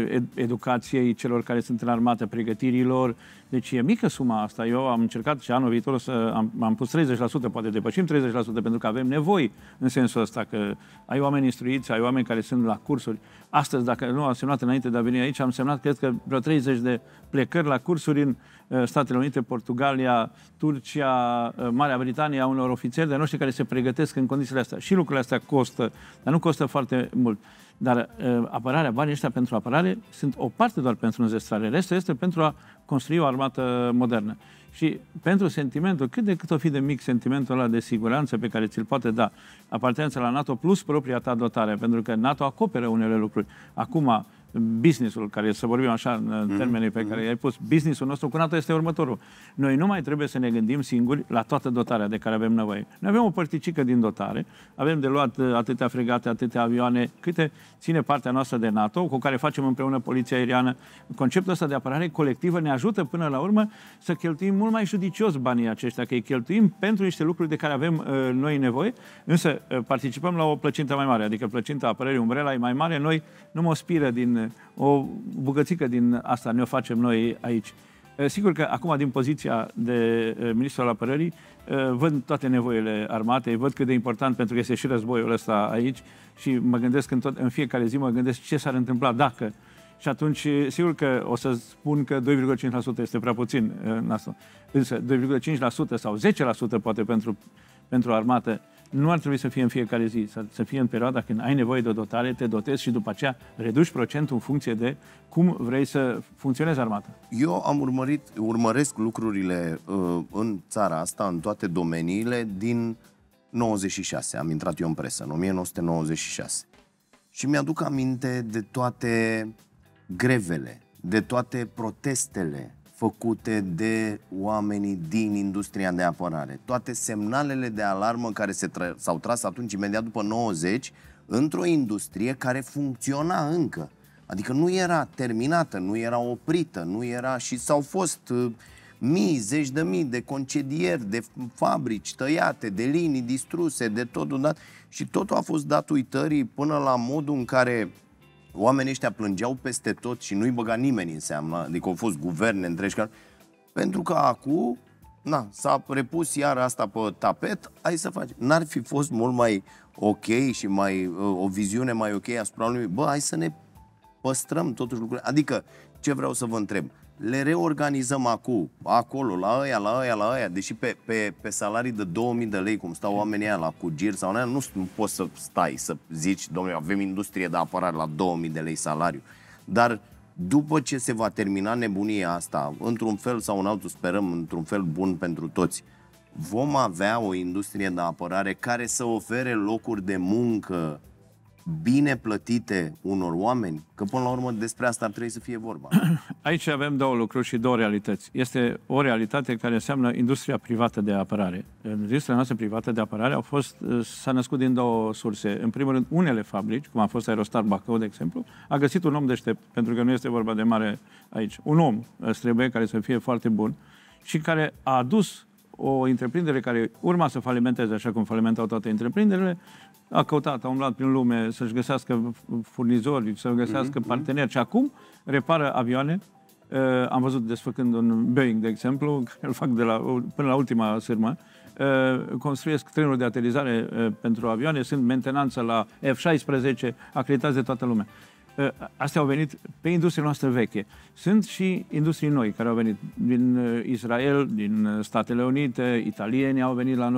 educației celor care sunt în armată, pregătirilor. Deci e mică suma asta. Eu am încercat și anul viitor să am, am pus treizeci la sută, poate depășim treizeci la sută, pentru că avem nevoi în sensul ăsta, că ai oameni instruiți, ai oameni care sunt la cursuri. Astăzi, dacă nu am semnat înainte de a veni aici, am semnat, cred că, vreo treizeci de plecări la cursuri în Statele Unite, Portugalia, Turcia, Marea Britanie, a unor ofițeri de noștri care se pregătesc în condițiile astea. Și lucrurile astea costă, dar nu costă foarte mult. Dar uh, apărarea, banii ăștia pentru apărare sunt o parte doar pentru înzestrare. Restul este pentru a construi o armată modernă. Și pentru sentimentul, cât de cât o fi de mic sentimentul ăla de siguranță pe care ți-l poate da apartenența la NATO plus propria ta dotare, pentru că NATO acoperă unele lucruri. Acum, business-ul, care să vorbim așa în termenii pe care i-ai pus, business-ul nostru cu NATO este următorul. Noi nu mai trebuie să ne gândim singuri la toată dotarea de care avem nevoie. Noi avem o părticică din dotare, avem de luat atâtea fregate, atâtea avioane, câte ține partea noastră de NATO, cu care facem împreună poliția aeriană. Conceptul ăsta de apărare colectivă ne ajută până la urmă să cheltuim mult mai judicios banii aceștia, că îi cheltuim pentru niște lucruri de care avem uh, noi nevoie, însă uh, participăm la o plăcintă mai mare, adică plăcinta apărării, umbrela e mai mare, noi nu mă spiră din o bucățică din asta ne o facem noi aici. Sigur că acum, din poziția de ministru al apărării, văd toate nevoile armatei, văd cât de important, pentru că este și războiul ăsta aici și mă gândesc în, tot, în fiecare zi, mă gândesc ce s-ar întâmpla dacă. Și atunci, sigur că o să spun că doi virgulă cinci la sută este prea puțin în asta. Însă doi virgulă cinci la sută sau zece la sută poate pentru, pentru armată nu ar trebui să fie în fiecare zi, să, să fie în perioada când ai nevoie de o dotare, te dotezi și după aceea reduci procentul în funcție de cum vrei să funcționezi armata. Eu am urmărit, urmăresc lucrurile uh, în țara asta, în toate domeniile, din nouăzeci și șase. Am intrat eu în presă, în o mie nouă sute nouăzeci și șase. Și mi-aduc aminte de toate grevele, de toate protestele făcute de oamenii din industria de apărare. Toate semnalele de alarmă care se tra- s-au tras atunci, imediat după nouăzeci, într-o industrie care funcționa încă. Adică nu era terminată, nu era oprită, nu era... Și s-au fost uh, mii, zeci de mii de concedieri, de fabrici tăiate, de linii distruse, de totul dat. Și totul a fost dat uitării până la modul în care oamenii ăștia plângeau peste tot și nu-i băga nimeni în seamă, adică au fost guverne întregi care... Pentru că acum, na, s-a repus iar asta pe tapet, hai să facem. N-ar fi fost mult mai ok și mai, o viziune mai ok asupra lui? Bă, hai să ne păstrăm totuși lucrurile. Adică, ce vreau să vă întreb? Le reorganizăm acum, acolo, la ăia, la ăia, la ăia, deși pe, pe, pe salarii de două mii de lei, cum stau oamenii ăia la Cugir sau ăia, nu, nu poți să stai să zici, domnule, avem industrie de apărare la două mii de lei salariu. Dar după ce se va termina nebunia asta, într-un fel sau în altul, sperăm, într-un fel bun pentru toți, vom avea o industrie de apărare care să ofere locuri de muncă bine plătite unor oameni? Că până la urmă despre asta ar trebui să fie vorba. Aici avem două lucruri și două realități. Este o realitate care înseamnă industria privată de apărare. Industria noastră privată de apărare au fost, s-a născut din două surse. În primul rând, unele fabrici, cum a fost Aerostar Bacău, de exemplu, a găsit un om deștept, pentru că nu este vorba de mare aici. Un om îți trebuie care să fie foarte bun și care a adus o întreprindere care urma să falimenteze, așa cum falimentau toate întreprinderile, a căutat, a umblat prin lume să-și găsească furnizori, să-și găsească mm-hmm. parteneri și acum repară avioane. Uh, am văzut desfăcând un Boeing, de exemplu, care îl fac de la, până la ultima sârmă. Uh, construiesc trenuri de aterizare uh, pentru avioane, sunt mentenanță la F șaisprezece, acreditați de toată lumea. Uh, astea au venit pe industria noastră veche. Sunt și industrii noi care au venit din uh, Israel, din uh, Statele Unite, italieni au venit la noi.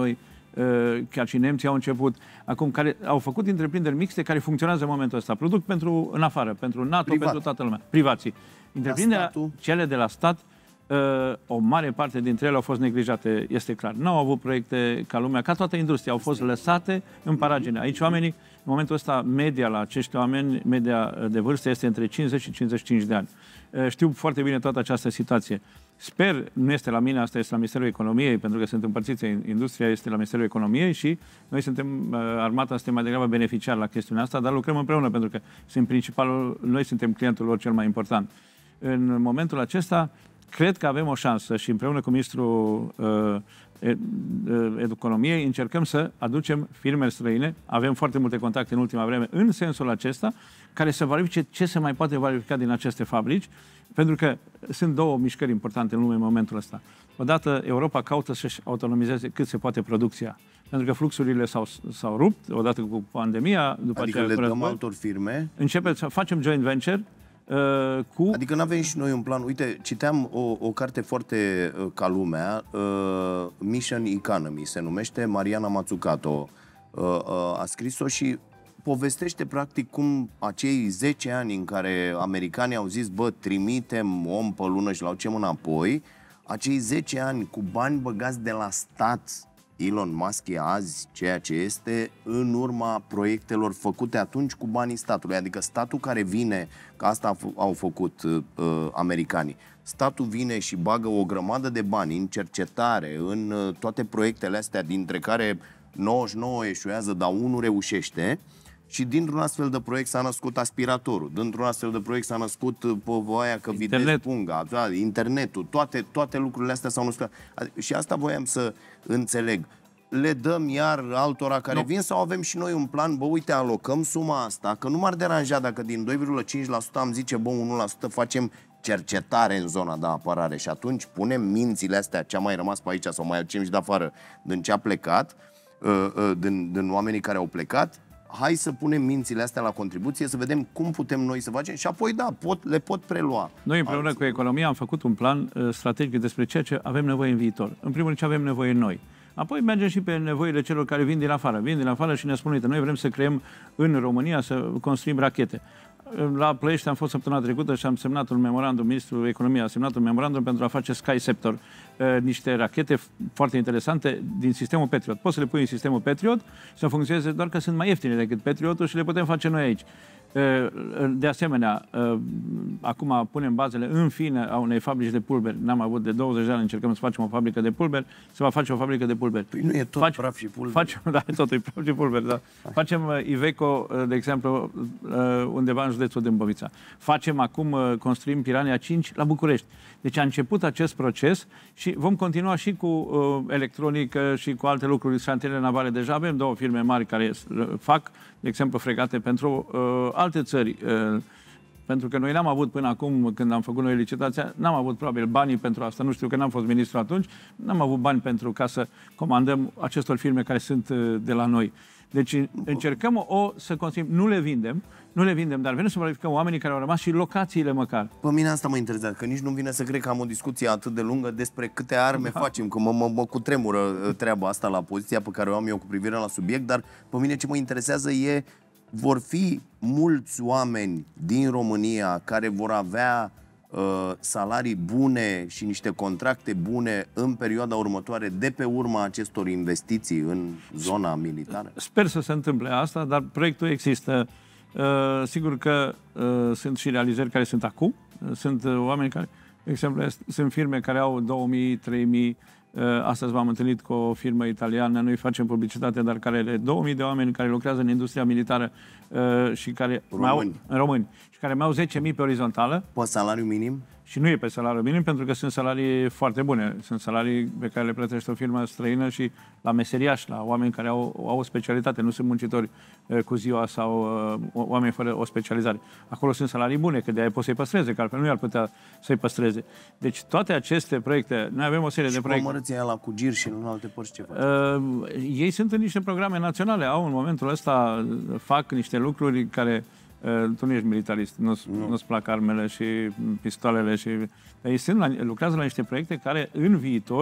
chiar și nemții au început, acum care au făcut întreprinderi mixte care funcționează în momentul ăsta. Produc pentru în afară, pentru NATO, Privat. pentru toată lumea. Privații. Întreprinderea, cele de la stat, o mare parte dintre ele au fost neglijate, este clar. Nu au avut proiecte ca lumea, ca toată industria, au fost lăsate în paragine. Aici oamenii, în momentul ăsta, media la acești oameni, media de vârstă este între cincizeci și cincizeci și cinci de ani. Știu foarte bine toată această situație. Sper, nu este la mine, asta este la Ministerul Economiei, pentru că sunt împărțiți, industria este la Ministerul Economiei și noi suntem, armata suntem mai degrabă beneficiari la chestiunea asta, dar lucrăm împreună, pentru că sunt principalul, noi suntem clientul lor cel mai important. În momentul acesta, cred că avem o șansă și împreună cu ministrul uh, Economiei încercăm să aducem firme străine. Avem foarte multe contacte în ultima vreme în sensul acesta, care să valorifice ce se mai poate valorifica din aceste fabrici, pentru că sunt două mișcări importante în lume în momentul ăsta. Odată, Europa caută să-și autonomizeze cât se poate producția, pentru că fluxurile s-au, s-au rupt, odată cu pandemia, după adică aceea le dăm război. altor firme? Începem să facem joint venture, Uh, cu... Adică nu avem și noi un plan. Uite, citeam o, o carte foarte uh, ca lumea, uh, Mission Economy, se numește, Mariana Mazzucato uh, uh, a scris-o și povestește practic cum acei zece ani în care americanii au zis, bă, trimitem om pe lună și l-au cem înapoi, acei zece ani cu bani băgați de la stat, Elon Musk e azi ceea ce este în urma proiectelor făcute atunci cu banii statului. Adică statul care vine, că asta au făcut uh, americanii, statul vine și bagă o grămadă de bani în cercetare, în uh, toate proiectele astea, dintre care nouăzeci și nouă eșuează, dar unul reușește. Și dintr-un astfel de proiect s-a născut aspiratorul, dintr-un astfel de proiect s-a născut voia că videzi punga, internetul, toate, toate lucrurile astea s-au născut. Și asta voiam să înțeleg. Le dăm iar altora care no. vin sau avem și noi un plan, bă, uite, alocăm suma asta, că nu m-ar deranja dacă din doi virgulă cinci la sută am zice, bă, unu la sută facem cercetare în zona de apărare și atunci punem mințile astea, ce a mai rămas pe aici sau mai aducem și de afară din ce a plecat, din, din oamenii care au plecat. Hai să punem mințile astea la contribuție, să vedem cum putem noi să facem și apoi, da, pot, le pot prelua. Noi împreună alții. Cu economia am făcut un plan uh, strategic despre ceea ce avem nevoie în viitor. În primul rând, ce avem nevoie noi. Apoi mergem și pe nevoile celor care vin din afară. Vin din afară și ne spun, uite, noi vrem să creăm în România, să construim rachete. La Ploiești am fost săptămâna trecută și am semnat un memorandum, ministrul economiei a semnat un memorandum pentru a face Sky Scepter, niște rachete foarte interesante din sistemul Patriot. Poți să le pui în sistemul Patriot să funcționeze, doar că sunt mai ieftine decât Patriotul și le putem face noi aici. De asemenea, acum punem bazele în fine a unei fabrici de pulberi. N-am avut de douăzeci de ani, încercăm să facem o fabrică de pulberi, se va face o fabrică de pulberi. Păi nu e tot Faci, praf și pulberi. Facem, da, tot e praf și pulberi, da. Facem Iveco, de exemplu, undeva în județul Dâmbovița. Facem acum, construim Pirania cinci la București. Deci a început acest proces și vom continua și cu uh, electronică și cu alte lucruri. Șantierele navale deja avem două firme mari care fac, de exemplu, fregate pentru uh, alte țări. Uh, pentru că noi n-am avut până acum, când am făcut noi licitația, n-am avut probabil banii pentru asta. Nu știu că n-am fost ministru atunci, n-am avut bani pentru ca să comandăm acestor firme care sunt uh, de la noi. Deci încercăm o să construim, nu le vindem, nu le vindem, dar vrem să valorificăm oamenii care au rămas și locațiile măcar. Pe mine asta mă interesează, că nici nu vine să cred că am o discuție atât de lungă despre câte arme da. facem, că mă, mă, mă cutremură treaba asta la poziția pe care o am eu cu privire la subiect, dar pe mine ce mă interesează e, vor fi mulți oameni din România care vor avea uh, salarii bune și niște contracte bune în perioada următoare de pe urma acestor investiții în zona militară? Sper să se întâmple asta, dar proiectul există. Uh, sigur că uh, sunt și realizări care sunt acum. Uh, sunt uh, oameni care, de exemplu, sunt firme care au două mii, trei mii. Uh, astăzi m-am întâlnit cu o firmă italiană, noi facem publicitate, dar care are două mii de oameni care lucrează în industria militară uh, și care mai au, în români, și care mai au zece mii pe orizontală. Pe salariu minim? Și nu e pe salariu minim, pentru că sunt salarii foarte bune. Sunt salarii pe care le plătește o firmă străină și la meseriași, la oameni care au, au o specialitate. Nu sunt muncitori uh, cu ziua sau uh, oameni fără o specializare. Acolo sunt salarii bune, că de-aia pot să-i păstreze, că altfel nu i-ar putea să-i păstreze. Deci toate aceste proiecte, noi avem o serie și de proiecte. Și cu la Cugir și în alte părți ce faci? Uh, ei sunt în niște programe naționale, au în momentul ăsta, fac niște lucruri care... Uh, tu nu ești militarist, nu-ți, nu. nu-ți plac armele și pistoalele și... Ei sunt la, lucrează la niște proiecte care în viitor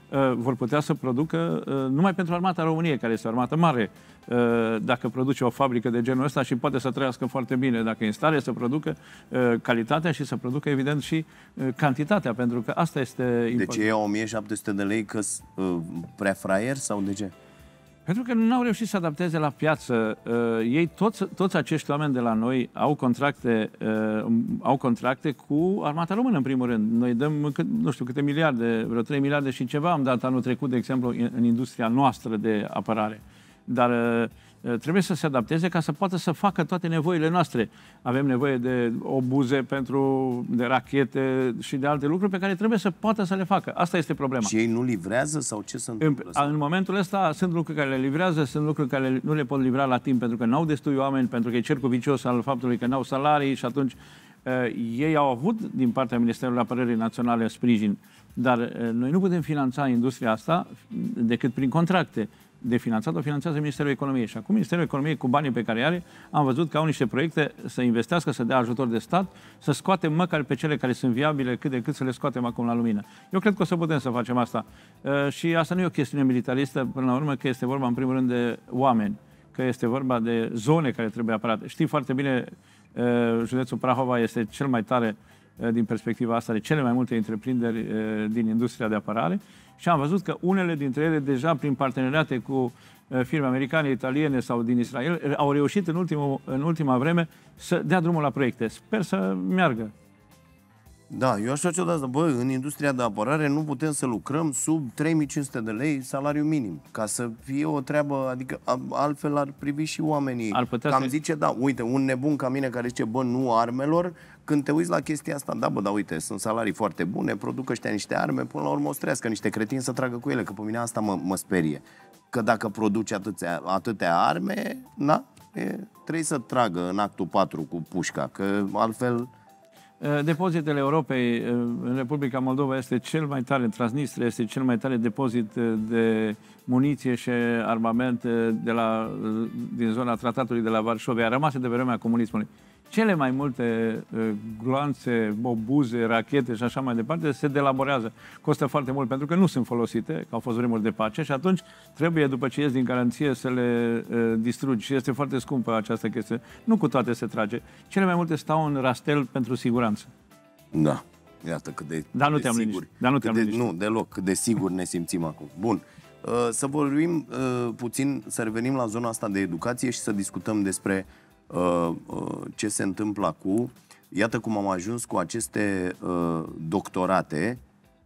vor putea să producă numai pentru armata României, care este o armată mare, dacă produce o fabrică de genul ăsta și poate să trăiască foarte bine, dacă e în stare să producă calitatea și să producă, evident, și cantitatea, pentru că asta este important. Deci ei au o mie șapte sute de lei că prea fraier sau de ce? Pentru că nu au reușit să adapteze la piață. Uh, ei, toți, toți acești oameni de la noi au contracte, uh, au contracte cu armata română, în primul rând. Noi dăm, nu știu, câte miliarde, vreo trei miliarde și ceva am dat anul trecut, de exemplu, în, în industria noastră de apărare. Dar uh, trebuie să se adapteze ca să poată să facă toate nevoile noastre. Avem nevoie de obuze pentru, de rachete și de alte lucruri pe care trebuie să poată să le facă. Asta este problema. Și ei nu livrează sau ce se întâmplă? În, în momentul ăsta sunt lucruri care le livrează, sunt lucruri care nu le pot livra la timp pentru că n-au destui oameni, pentru că e cercul vicios al faptului că n-au salarii și atunci uh, ei au avut din partea Ministerului Apărării Naționale sprijin, dar uh, noi nu putem finanța industria asta decât prin contracte. De finanțat o finanțează Ministerul Economiei. Și acum Ministerul Economiei, cu banii pe care are, am văzut că au niște proiecte să investească, să dea ajutor de stat, să scoatem măcar pe cele care sunt viabile, cât de cât să le scoatem acum la lumină. Eu cred că o să putem să facem asta. Uh, și asta nu e o chestiune militaristă, până la urmă, că este vorba în primul rând de oameni, că este vorba de zone care trebuie apărate. Știi foarte bine, uh, județul Prahova este cel mai tare uh, din perspectiva asta, de cele mai multe întreprinderi uh, din industria de apărare. Și am văzut că unele dintre ele, deja prin parteneriate cu firme americane, italiene sau din Israel, au reușit în, ultimul, în ultima vreme să dea drumul la proiecte. Sper să meargă. Da, eu aș face odată, bă, în industria de apărare nu putem să lucrăm sub trei mii cinci sute de lei salariu minim, ca să fie o treabă, adică altfel ar privi și oamenii. Ar putea Cam să... zice, da, uite, un nebun ca mine care zice, bă, nu armelor, când te uiți la chestia asta, da, bă, da, uite, sunt salarii foarte bune, produc ăștia niște arme, până la urmă o să trăiască niște cretini să tragă cu ele, că pe mine asta mă, mă sperie. Că dacă produci atâtea, atâtea arme, na, e, trebuie să tragă în actul patru cu pușca, că altfel... Depozitele Europei în Republica Moldova este cel mai tare, în Transnistria este cel mai tare depozit de muniție și armament de la, din zona tratatului de la Varșovia, a rămas de pe vremea comunismului. Cele mai multe gloanțe, obuze, rachete și așa mai departe se delaborează. Costă foarte mult pentru că nu sunt folosite, că au fost vremuri de pace și atunci trebuie, după ce ies din garanție, să le uh, distrugi. Și este foarte scumpă această chestie. Nu cu toate se trage. Cele mai multe stau în rastel pentru siguranță. Da. Iată cât de, Dar nu de te-am sigur. liniștit. Dar nu te-am de, liniștit. Nu, deloc. Cât de sigur ne simțim acum. Bun. Uh, să vorbim uh, puțin, să revenim la zona asta de educație și să discutăm despre Uh, uh, ce se întâmplă acum. Iată cum am ajuns cu aceste uh, doctorate.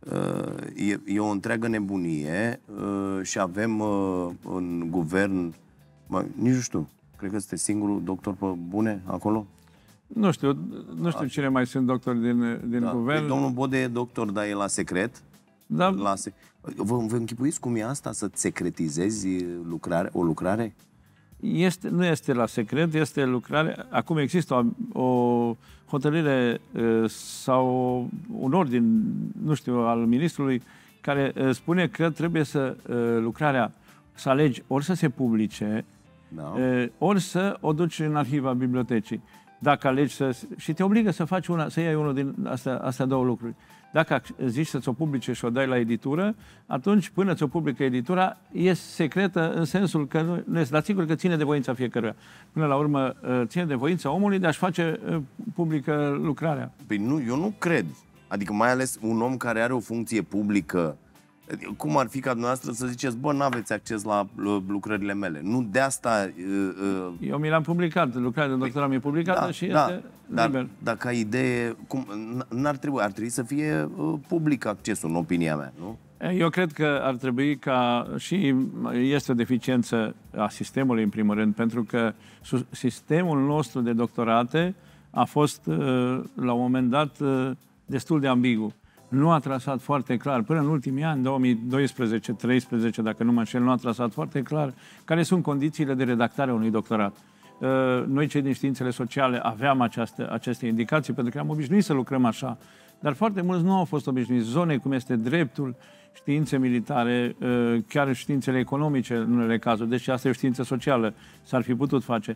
Uh, e, e o întreagă nebunie uh, și avem uh, în guvern, mă, nici nu știu, cred că este singurul doctor pe bune acolo. Nu știu, nu știu cine mai sunt doctori din, din da. guvern. Păi, domnul Bode e doctor, dar e la secret. Da. La se... Vă, vă închipuiți cum e asta, să secretizezi lucrare, o lucrare? Este, nu este la secret, este lucrare. Acum există o, o hotărâre sau un ordin, nu știu, al ministrului care spune că trebuie să lucrarea, să alegi ori să se publice, da, ori să o duci în arhiva bibliotecii. Dacă alegi să... Și te obligă să faci una, să iei unul din astea, astea două lucruri. Dacă zici să ți-o publice și o dai la editură, atunci, până ți-o publică editura, e secretă în sensul că nu, nu este, dar sigur că ține de voința fiecăruia. Până la urmă, ține de voința omului de a-și face publică lucrarea. Păi nu, eu nu cred. Adică mai ales un om care are o funcție publică, cum ar fi ca dumneavoastră să ziceți, bă, n-aveți acces la lucrările mele. Nu de asta... Uh, uh... Eu mi l-am publicat, lucrarea de doctorat mi-e publicată, da, și da, este dar, liber. Dar ca idee, cum, n-ar trebui, ar trebui să fie uh, public accesul, în opinia mea, nu? Eu cred că ar trebui ca, și este o deficiență a sistemului, în primul rând, pentru că sistemul nostru de doctorate a fost, la un moment dat, destul de ambigu. Nu a trasat foarte clar, până în ultimii ani, două mii doisprezece treisprezece, dacă nu mă înșel, nu a trasat foarte clar care sunt condițiile de redactare a unui doctorat. Noi, cei din științele sociale, aveam această, aceste indicații, pentru că am obișnuit să lucrăm așa. Dar foarte mulți nu au fost obișnuiți. Zone cum este dreptul, științe militare, chiar științele economice în unele cazuri, deci asta e o știință socială, s-ar fi putut face.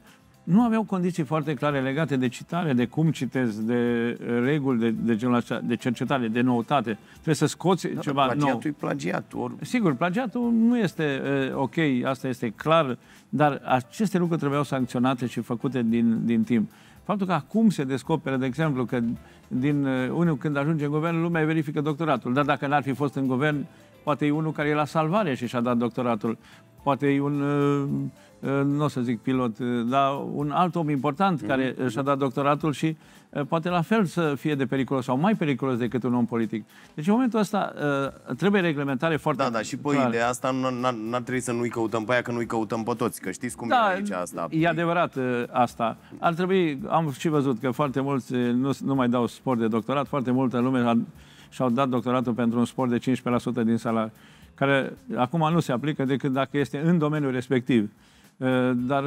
nu aveau condiții foarte clare legate de citare, de cum citezi, de reguli, de, de genul acesta, de cercetare, de noutate. Trebuie să scoți da, ceva plagiatul nou. E plagiat. Or... Sigur, plagiatul nu este uh, ok, asta este clar, dar aceste lucruri trebuiau sancționate și făcute din, din timp. Faptul că acum se descoperă, de exemplu, că din uh, unul când ajunge în guvern, lumea verifică doctoratul. Dar dacă n-ar fi fost în guvern, poate e unul care e la salvare și și-a dat doctoratul. Poate e un, uh, uh, nu o să zic pilot, uh, dar un alt om important mm-hmm. care și-a dat doctoratul și uh, poate la fel să fie de periculos sau mai periculos decât un om politic. Deci în momentul ăsta uh, trebuie reglementare foarte Da, da, și pe clar. ideea asta n-ar trebui să nu-i căutăm pe aia, că nu-i căutăm pe toți, că știți cum da, e aici asta. E adevărat uh, asta. Ar trebui, am și văzut că foarte mulți nu, nu mai dau spor de doctorat, foarte multă lume a, și-au dat doctoratul pentru un spor de cincisprezece la sută din salariu, care acum nu se aplică decât dacă este în domeniul respectiv. Dar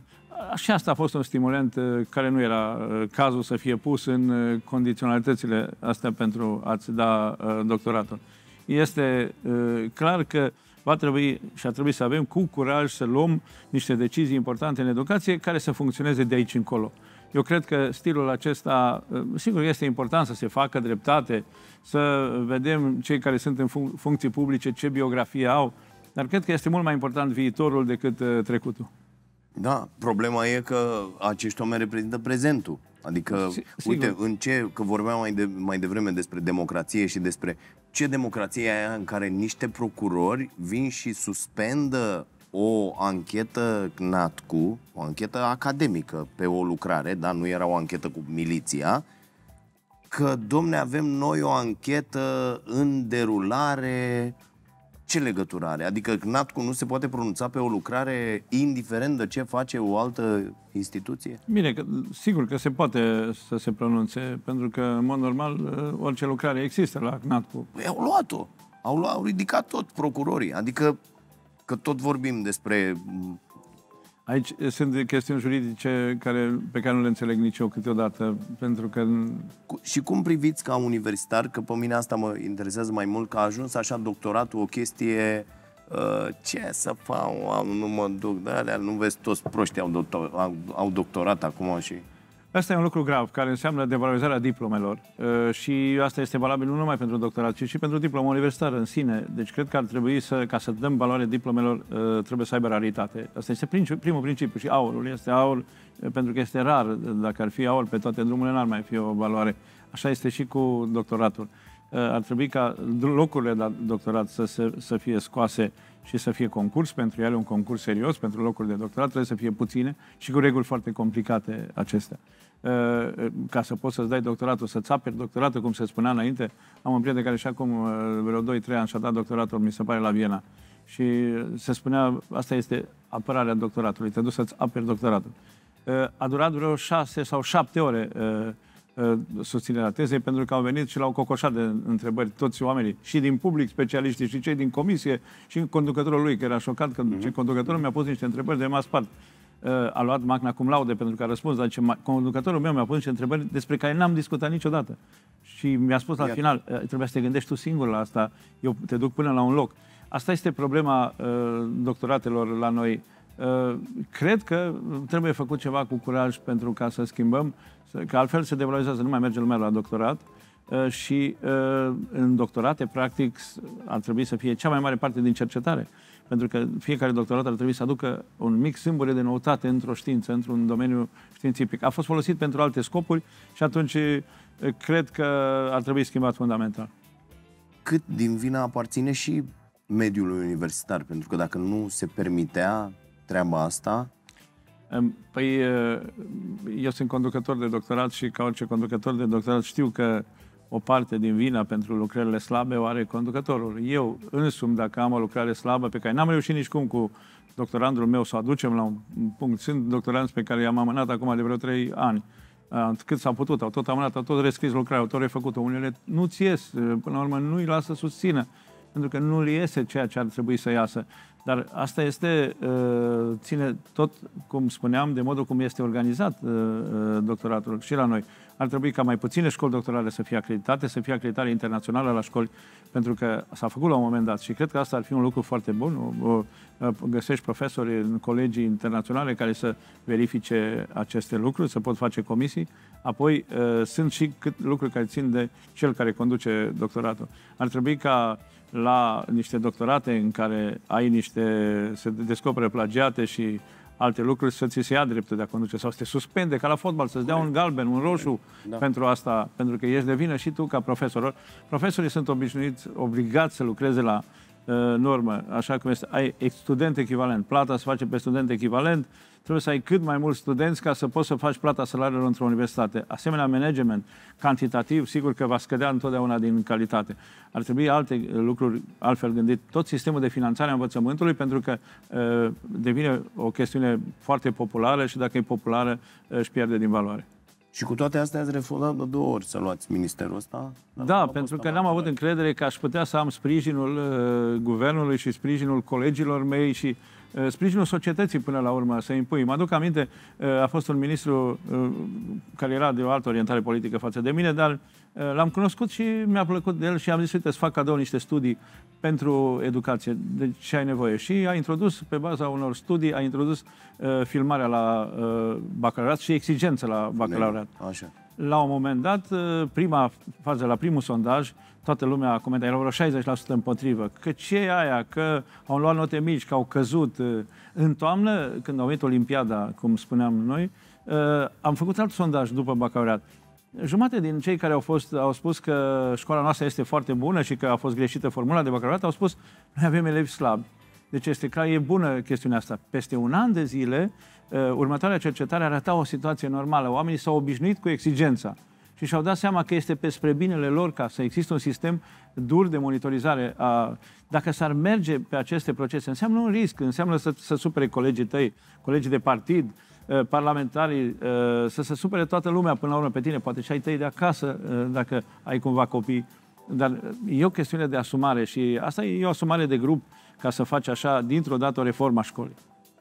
și asta a fost un stimulant care nu era cazul să fie pus în condiționalitățile astea pentru a-ți da doctoratul. Este clar că va trebui și ar trebui să avem cu curaj să luăm niște decizii importante în educație care să funcționeze de aici încolo. Eu cred că stilul acesta, sigur, este important să se facă dreptate, să vedem cei care sunt în func- funcții publice ce biografie au, dar cred că este mult mai important viitorul decât uh, trecutul. Da, problema e că acești oameni reprezintă prezentul. Adică, S- uite, în ce, că vorbeam mai, de, mai devreme despre democrație și despre ce democrație e aia în care niște procurori vin și suspendă o anchetă N A T C U, o anchetă academică pe o lucrare, dar nu era o anchetă cu miliția, că, domne, avem noi o anchetă în derulare. Ce legătură are? Adică N A T C U nu se poate pronunța pe o lucrare indiferent de ce face o altă instituție? Bine, că, sigur că se poate să se pronunțe, pentru că, în mod normal, orice lucrare există la N A T C U. Păi au luat-o. Au, luat, au ridicat tot procurorii. Adică că tot vorbim despre... Aici sunt chestiuni juridice care, pe care nu le înțeleg nici eu câteodată, pentru că... Și cum priviți ca universitar, că pe mine asta mă interesează mai mult, că a ajuns așa doctoratul o chestie... Uh, ce să fac, nu mă duc de alea, nu vezi, toți proștii au, doctor, au, au doctorat acum și... Asta e un lucru grav, care înseamnă devalorizarea diplomelor uh, și asta este valabil nu numai pentru doctorat, ci și pentru diploma universitară în sine. Deci cred că ar trebui să, ca să dăm valoare diplomelor, uh, trebuie să aibă raritate. Asta este primul principiu și aurul este aur, uh, pentru că este rar. Dacă ar fi aur pe toate drumurile, n-ar mai fi o valoare. Așa este și cu doctoratul. Uh, ar trebui ca locurile de doctorat să, se, să fie scoase și să fie concurs pentru ele, un concurs serios pentru locuri de doctorat, trebuie să fie puține și cu reguli foarte complicate acestea. Ca să poți să-ți dai doctoratul, să-ți aperi doctoratul, cum se spunea înainte. Am un prieten care și acum vreo doi trei ani și-a dat doctoratul, mi se pare, la Viena. Și se spunea, asta este apărarea doctoratului, te duci să-ți aperi doctoratul. A durat vreo șase sau șapte ore susținerea tezei, pentru că au venit și l-au cocoșat de întrebări toți oamenii, și din public, specialiștii, și cei din comisie, și conducătorul lui, că era șocat că mm-hmm. conducătorul mi-a pus niște întrebări de m-a spart. A luat magna cum laude pentru că a răspuns, dar ce conducătorul meu mi-a pus niște întrebări despre care n-am discutat niciodată. Și mi-a spus la Iată. final, trebuia să te gândești tu singur la asta, eu te duc până la un loc. Asta este problema uh, doctoratelor la noi. Uh, cred că trebuie făcut ceva cu curaj pentru ca să schimbăm, că altfel se devalorizează, nu mai merge lumea la doctorat uh, și uh, în doctorate, practic, ar trebui să fie cea mai mare parte din cercetare. Pentru că fiecare doctorat ar trebui să aducă un mic sâmbure de noutate într-o știință, într-un domeniu științific. A fost folosit pentru alte scopuri și atunci cred că ar trebui schimbat fundamental. Cât din vina aparține și mediului universitar? Pentru că dacă nu se permitea treaba asta... Păi, eu sunt conducător de doctorat și ca orice conducător de doctorat știu că o parte din vina pentru lucrările slabe o are conducătorul. Eu însumi, dacă am o lucrare slabă pe care n-am reușit nici cum cu doctorandul meu să o aducem la un punct, sunt doctoranți pe care i-am amânat acum de vreo trei ani, cât s-a putut, au tot amânat, au tot rescris lucrarea, au tot refăcut-o. Unele nu-ți ies, până la urmă nu-i lasă susțină. pentru că nu li iese ceea ce ar trebui să iasă. Dar asta este, ține tot, cum spuneam, de modul cum este organizat doctoratul și la noi. Ar trebui ca mai puține școli doctorale să fie acreditate, să fie acreditare internațională la școli, pentru că s-a făcut la un moment dat și cred că asta ar fi un lucru foarte bun. Găsești profesori în colegii internaționale care să verifice aceste lucruri, să pot face comisii. Apoi sunt și cât lucruri care țin de cel care conduce doctoratul. Ar trebui ca la niște doctorate în care ai niște, se descoperă plagiate și alte lucruri, să ți se ia dreptul de a conduce sau să te suspende, ca la fotbal, să-ți dea un galben, un roșu da. pentru asta, pentru că ești de vină și tu ca profesor. Profesorii sunt obișnuiți, obligați să lucreze la uh, normă, așa cum este. Ai student echivalent, plata se face pe student echivalent, trebuie să ai cât mai mulți studenți ca să poți să faci plata salariilor într-o universitate. Asemenea, management cantitativ, sigur că va scădea întotdeauna din calitate. Ar trebui alte lucruri altfel gândit. Tot sistemul de finanțare a învățământului, pentru că uh, devine o chestiune foarte populară și dacă e populară, uh, își pierde din valoare. Și cu toate astea ați refuzat de două ori să luați ministerul ăsta? Da, pentru că n-am avut încredere că aș putea să am sprijinul uh, guvernului și sprijinul colegilor mei și uh, sprijinul societății până la urmă să impui. Mă aduc aminte, uh, a fost un ministru uh, care era de o altă orientare politică față de mine, dar uh, l-am cunoscut și mi-a plăcut de el și am zis, uite, îți fac cadou niște studii pentru educație, de ce ai nevoie. Și a introdus, pe baza unor studii, a introdus uh, filmarea la uh, bacalaureat și exigență la bacalaureat. Așa. La un moment dat, prima fază, la primul sondaj, toată lumea a comentat, erau vreo șaizeci la sută împotrivă, că ce e aia, că au luat note mici, că au căzut. În toamnă, când au venit Olimpiada, cum spuneam noi, am făcut alt sondaj după bacalaureat. Jumate din cei care au, fost, au spus că școala noastră este foarte bună și că a fost greșită formula de bacalaureat, au spus, noi avem elevi slabi. Deci este clar, e bună chestiunea asta. Peste un an de zile, următoarea cercetare arăta o situație normală. Oamenii s-au obișnuit cu exigența și și-au dat seama că este pe spre binele lor ca să existe un sistem dur de monitorizare. A, dacă s-ar merge pe aceste procese, înseamnă un risc, înseamnă să, să supere colegii tăi, colegii de partid, parlamentarii, să se supere toată lumea până la urmă pe tine, poate și ai tăi de acasă, dacă ai cumva copii. Dar e o chestiune de asumare și asta e o asumare de grup ca să faci așa, dintr-o dată, o reformă a școlii.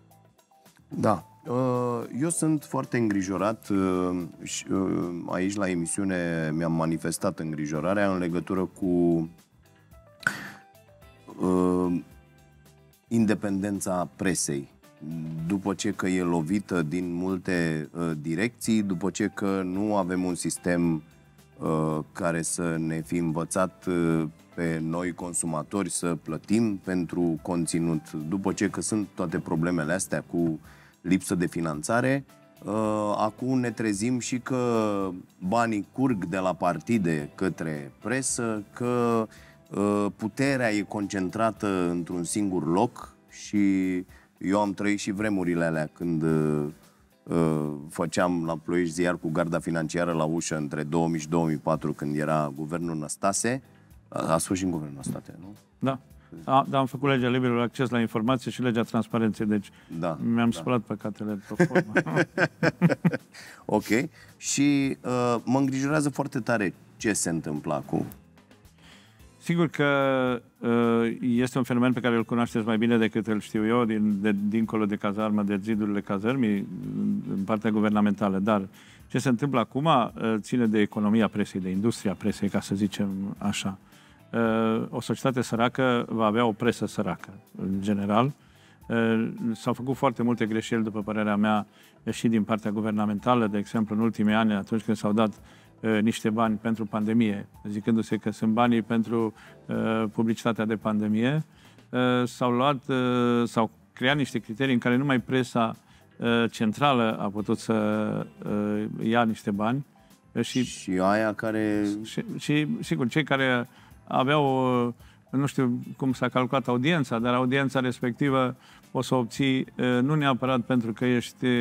Da. Eu sunt foarte îngrijorat și aici la emisiune mi-am manifestat îngrijorarea în legătură cu independența presei. După ce că e lovită din multe direcții, după ce că nu avem un sistem care să ne fi învățat pe noi consumatori să plătim pentru conținut, după ce că sunt toate problemele astea cu lipsă de finanțare, acum ne trezim și că banii curg de la partide către presă, că puterea e concentrată într-un singur loc și eu am trăit și vremurile alea când făceam la Ploiești ziar cu garda financiară la ușă între două mii și două mii patru, când era guvernul Năstase. A fost și în guvernul Năstase, nu? Da. A, dar am făcut legea liberului acces la informație și legea transparenței, deci da, mi-am da. spălat păcatele pe formă. Ok. Și uh, mă îngrijorează foarte tare ce se întâmplă acum. Sigur că uh, este un fenomen pe care îl cunoașteți mai bine decât îl știu eu, din, de, dincolo de cazarmă, de zidurile cazărmii, în partea guvernamentală. Dar ce se întâmplă acum uh, ține de economia presei, de industria presei, ca să zicem așa. Uh, o societate săracă va avea o presă săracă, în general. Uh, s-au făcut foarte multe greșeli, după părerea mea, și din partea guvernamentală, de exemplu, în ultimii ani, atunci când s-au dat uh, niște bani pentru pandemie, zicându-se că sunt banii pentru uh, publicitatea de pandemie, uh, s-au luat, uh, s-au creat niște criterii în care numai presa uh, centrală a putut să uh, ia niște bani. Uh, și, și aia care... Și, și, sigur, cei care aveau, nu știu cum s-a calculat audiența, dar audiența respectivă o să o obții nu neapărat pentru că ești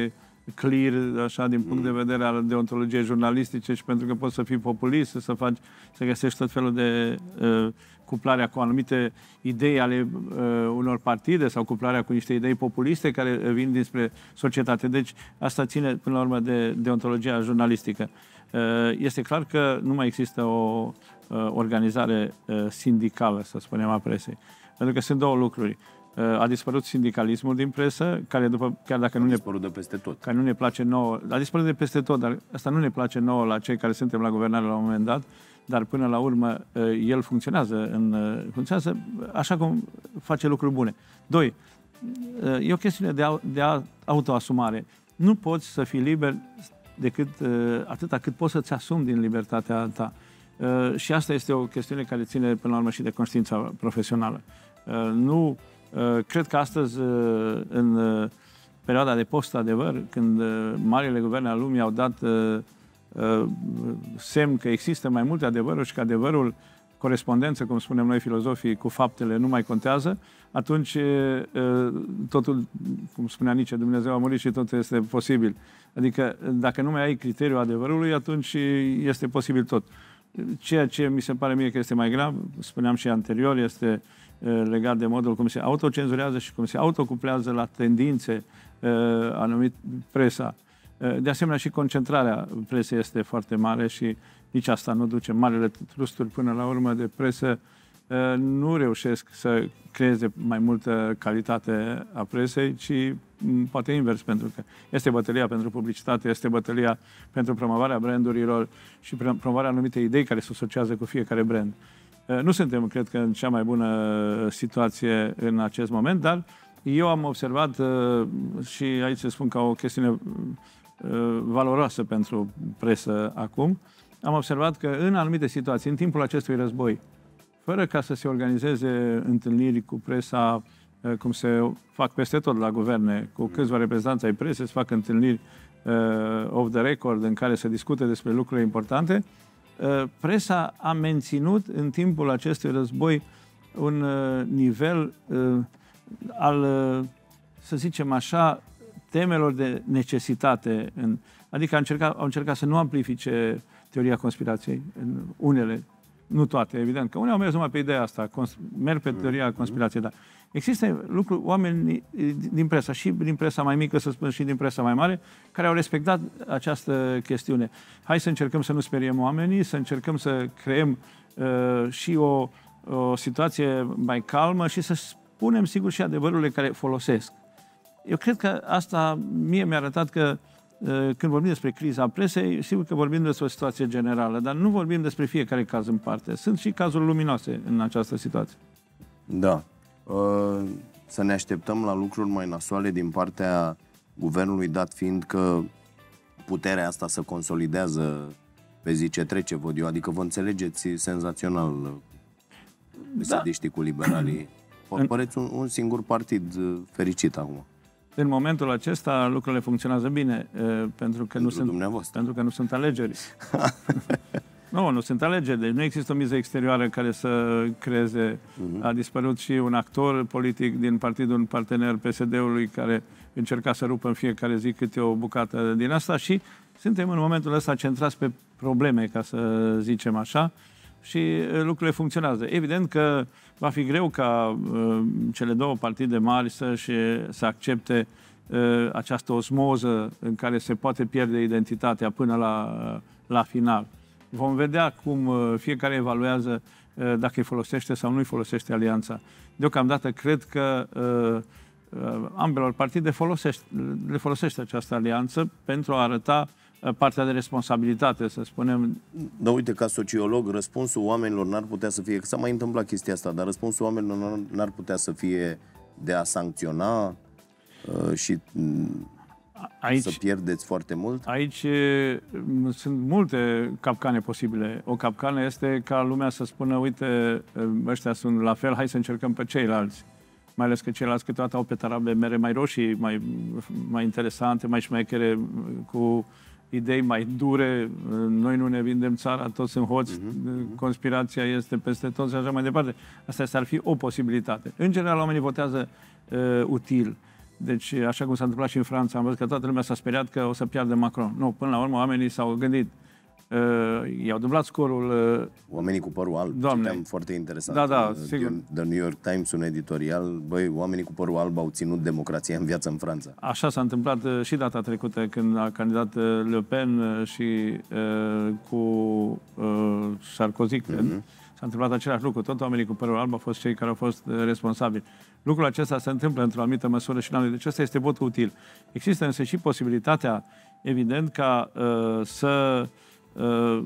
clear, așa, din punct de vedere al deontologiei jurnalistice și pentru că poți să fii populist, să faci, să găsești tot felul de uh, cuplarea cu anumite idei ale uh, unor partide sau cuplarea cu niște idei populiste care vin dinspre societate. Deci asta ține până la urmă de deontologia jurnalistică. Uh, este clar că nu mai există o uh, organizare uh, sindicală, să spunem, a presei. Pentru că sunt două lucruri. A dispărut sindicalismul din presă, care după, chiar dacă a nu ne, dispărut de peste tot. care nu ne place nouă, a dispărut de peste tot, dar asta nu ne place nouă la cei care suntem la guvernare la un moment dat, dar până la urmă el funcționează, în, funcționează așa cum face lucruri bune. Doi, e o chestiune de, de autoasumare. Nu poți să fii liber decât atâta cât poți să-ți asumi din libertatea ta. Și asta este o chestiune care ține până la urmă și de conștiința profesională. Nu cred că astăzi, în perioada de post-adevăr, când marile guverne ale lumii au dat semn că există mai multe adevăruri și că adevărul, corespondență, cum spunem noi filozofii, cu faptele nu mai contează, atunci totul, cum spunea Nietzsche, Dumnezeu a murit și totul este posibil. Adică dacă nu mai ai criteriul adevărului, atunci este posibil tot. Ceea ce mi se pare mie că este mai grav, spuneam și anterior, este legat de modul cum se autocenzurează și cum se autocuplează la tendințe anumit presa. De asemenea, și concentrarea presei este foarte mare și nici asta nu duce. Marele trusturi până la urmă de presă nu reușesc să creeze mai multă calitate a presei, ci poate invers, pentru că este bătălia pentru publicitate, este bătălia pentru promovarea brandurilor și promovarea anumite idei care se asociază cu fiecare brand. Nu suntem, cred că, în cea mai bună situație în acest moment, dar eu am observat, și aici se spun ca o chestiune valoroasă pentru presă acum, am observat că în anumite situații, în timpul acestui război, fără ca să se organizeze întâlniri cu presa, cum se fac peste tot la guverne, cu câțiva reprezentanți ai presei, se fac întâlniri uh, off the record în care se discute despre lucruri importante, uh, presa a menținut în timpul acestui război un uh, nivel uh, al, uh, să zicem așa, temelor de necesitate. În, adică au încercat, au încercat să nu amplifice teoria conspirației în unele, nu toate, evident, că unii au mers numai pe ideea asta, merg pe teoria conspirației, dar există lucruri, oameni din presa, și din presa mai mică, să spun, și din presa mai mare, care au respectat această chestiune. Hai să încercăm să nu speriem oamenii, să încercăm să creăm uh, și o, o situație mai calmă și să spunem, sigur, și adevărurile care folosesc. Eu cred că asta mie mi-a arătat că când vorbim despre criza presei, sigur că vorbim despre o situație generală, dar nu vorbim despre fiecare caz în parte. Sunt și cazuri luminoase în această situație. Da. Să ne așteptăm la lucruri mai nasoale din partea guvernului, dat fiind că puterea asta se consolidează pe zi ce trece, văd eu. Adică vă înțelegeți senzațional pesediștii, da, cu liberalii. Păreți un, un singur partid fericit acum. În momentul acesta lucrurile funcționează bine, pentru că, pentru, nu sunt, pentru că nu sunt alegeri. Nu, nu sunt alegeri, deci nu există o miză exterioară care să creeze. Uh-huh. A dispărut și un actor politic din partidul partener P S D-ului care încerca să rupă în fiecare zi câte o bucată din asta și suntem în momentul ăsta centrați pe probleme, ca să zicem așa, și lucrurile funcționează. Evident că va fi greu ca uh, cele două partide mari să, și, să accepte uh, această osmoză în care se poate pierde identitatea până la, la final. Vom vedea cum uh, fiecare evaluează uh, dacă îi folosește sau nu îi folosește alianța. Deocamdată cred că uh, uh, ambelor partide folosește, le folosește această alianță pentru a arăta partea de responsabilitate, să spunem. Dar uite, ca sociolog, răspunsul oamenilor n-ar putea să fie, că s-a mai întâmplat chestia asta, dar răspunsul oamenilor n-ar putea să fie de a sancționa uh, și aici, să pierdeți foarte mult? Aici uh, sunt multe capcane posibile. O capcană este ca lumea să spună, uite, ăștia sunt la fel, hai să încercăm pe ceilalți. Mai ales că ceilalți câteodată au pe tarabe mere mai roșii, mai, mai interesante, mai șmechere, cu idei mai dure, noi nu ne vindem țara, toți sunt hoți, uh-huh. conspirația este peste tot și așa mai departe. Asta ar fi o posibilitate. În general, oamenii votează uh, util. Deci, așa cum s-a întâmplat și în Franța, am văzut că toată lumea s-a speriat că o să piardă Macron. Nu, până la urmă oamenii s-au gândit. Uh, i-au dublat scorul. Uh, Oamenii cu părul alb. Doamne. Citeam foarte interesant. Da, da, uh, sigur. The New York Times, un editorial. Băi, oamenii cu părul alb au ținut democrația în viață în Franța. Așa s-a întâmplat uh, și data trecută când a candidat uh, Le Pen uh, și uh, cu uh, Sarkozy, cred. Mm-hmm. S-a întâmplat același lucru. Tot oamenii cu părul alb au fost cei care au fost uh, responsabili. Lucrul acesta se întâmplă într-o anumită măsură și în altă. Deci ăsta este votul util. Există însă și posibilitatea, evident, ca uh, să uh,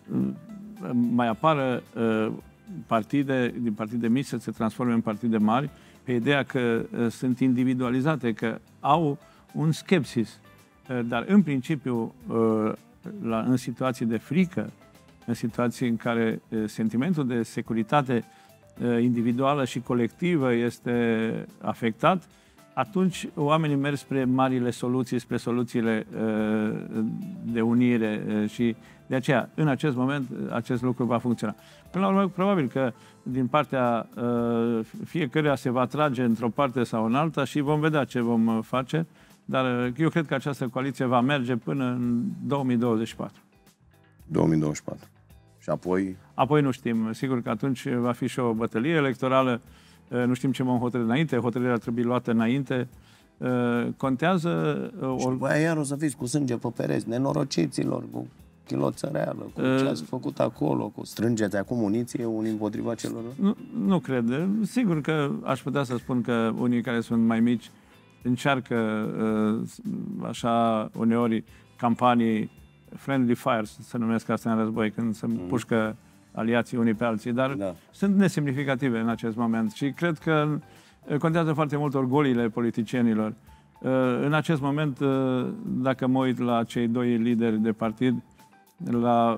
mai apară uh, partide, din partide mici să se transforme în partide mari, pe ideea că uh, sunt individualizate, că au un skepsis. Uh, dar, în principiu, uh, la, în situații de frică, în situații în care uh, sentimentul de securitate uh, individuală și colectivă este afectat, atunci oamenii merg spre marile soluții, spre soluțiile uh, de unire uh, și de aceea, în acest moment, acest lucru va funcționa. Până la urmă, probabil că din partea uh, fiecăruia se va trage într-o parte sau în alta și vom vedea ce vom face, dar uh, eu cred că această coaliție va merge până în două mii douăzeci și patru. două mii douăzeci și patru. Și apoi? Apoi nu știm. Sigur că atunci va fi și o bătălie electorală. Nu știm ce vom hotărâ înainte, hotărârea trebuie luată înainte. Contează... Și după aia iar o să fiți cu sânge pe pereți, nenorociților, cu chiloță reală, cu ce ați făcut acolo, cu strângeți acum muniție unii împotriva celor? Nu, nu cred. Sigur că aș putea să spun că unii care sunt mai mici încearcă așa uneori campanii friendly fire, să numesc asta în război, când se pușcă aliații unii pe alții, dar da. Sunt nesemnificative în acest moment și cred că contează foarte mult orgoliile politicienilor. În acest moment, dacă mă uit la cei doi lideri de partid, la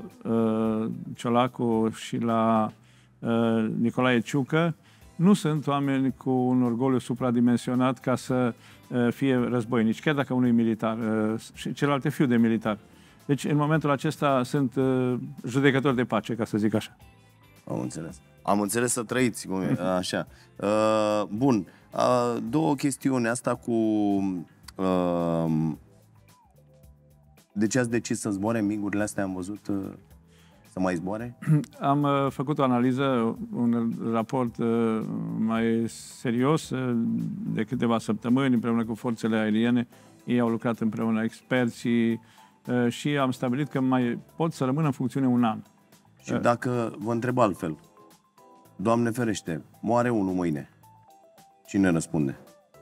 Ciolacu și la Nicolae Ciucă, nu sunt oameni cu un orgoliu supradimensionat ca să fie războinici, chiar dacă unul e militar și celălalt e fiu de militar. Deci, în momentul acesta, sunt uh, judecători de pace, ca să zic așa. Am înțeles. Am înțeles să trăiți, cum e, așa. Uh, bun. Uh, două chestiuni. Asta cu... Uh, de ce ați decis să zboare migurile astea? Am văzut uh, să mai zboare? Am uh, făcut o analiză, un raport uh, mai serios uh, de câteva săptămâni, împreună cu forțele aeriene. Ei au lucrat împreună, experții, și am stabilit că mai pot să rămână în funcțiune un an. Și dacă vă întreb altfel, Doamne ferește, moare unul mâine, cine răspunde?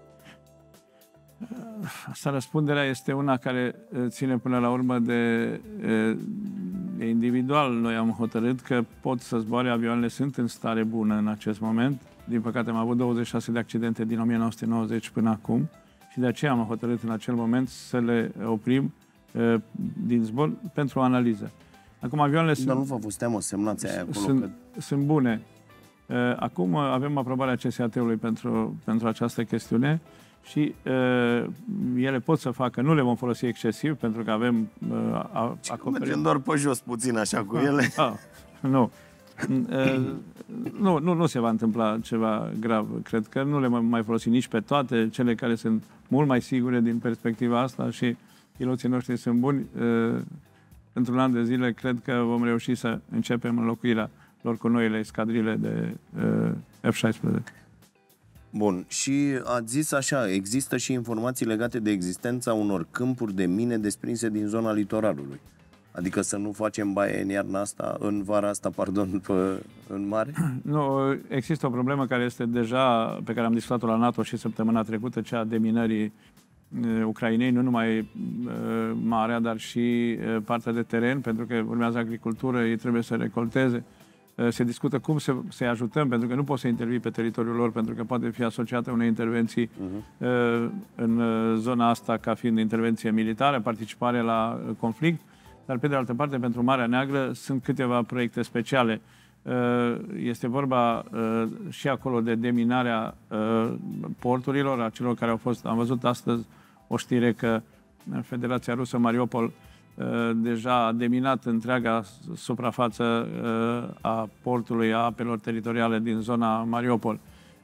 Asta răspunderea este una care ține până la urmă de, de individual. Noi am hotărât că pot să zboare, avioanele sunt în stare bună în acest moment. Din păcate am avut douăzeci și șase de accidente din o mie nouă sute nouăzeci până acum și de aceea am hotărât în acel moment să le oprim din zbor pentru o analiză. Acum avioanele sunt... Dar nu vă fost teamă, semnați aia acolo? Sunt, că... sunt bune. Acum avem aprobarea C S A T-ului pentru, pentru această chestiune și uh, ele pot să facă, nu le vom folosi excesiv pentru că avem uh, acoperit. Mergem doar pe jos puțin așa cu ele. Ah, nu. Uh, nu, nu, nu se va întâmpla ceva grav. Cred că nu le mai folosi nici pe toate, cele care sunt mult mai sigure din perspectiva asta și piloții noștri sunt buni. Într-un an de zile cred că vom reuși să începem înlocuirea lor cu noile escadrile de F șaisprezece. Bun. Și ați zis așa, există și informații legate de existența unor câmpuri de mine desprinse din zona litoralului. Adică să nu facem baie în iarna asta, în vara asta, pardon, pe, în mare? Nu, există o problemă care este deja, pe care am discutat-o la NATO și săptămâna trecută, cea a deminării Ucrainei, nu numai uh, marea, dar și uh, partea de teren, pentru că urmează agricultură, ei trebuie să recolteze. Uh, se discută cum să, să-i ajutăm, pentru că nu poți să intervii pe teritoriul lor, pentru că poate fi asociată unei intervenții uh-huh. uh, în uh, zona asta ca fiind intervenție militară, participare la uh, conflict, dar pe de altă parte, pentru Marea Neagră sunt câteva proiecte speciale. Uh, este vorba uh, și acolo de deminarea uh, porturilor, a celor care au fost, am văzut astăzi o știre că Federația Rusă Mariupol deja a deminat întreaga suprafață a portului, a apelor teritoriale din zona Mariupol.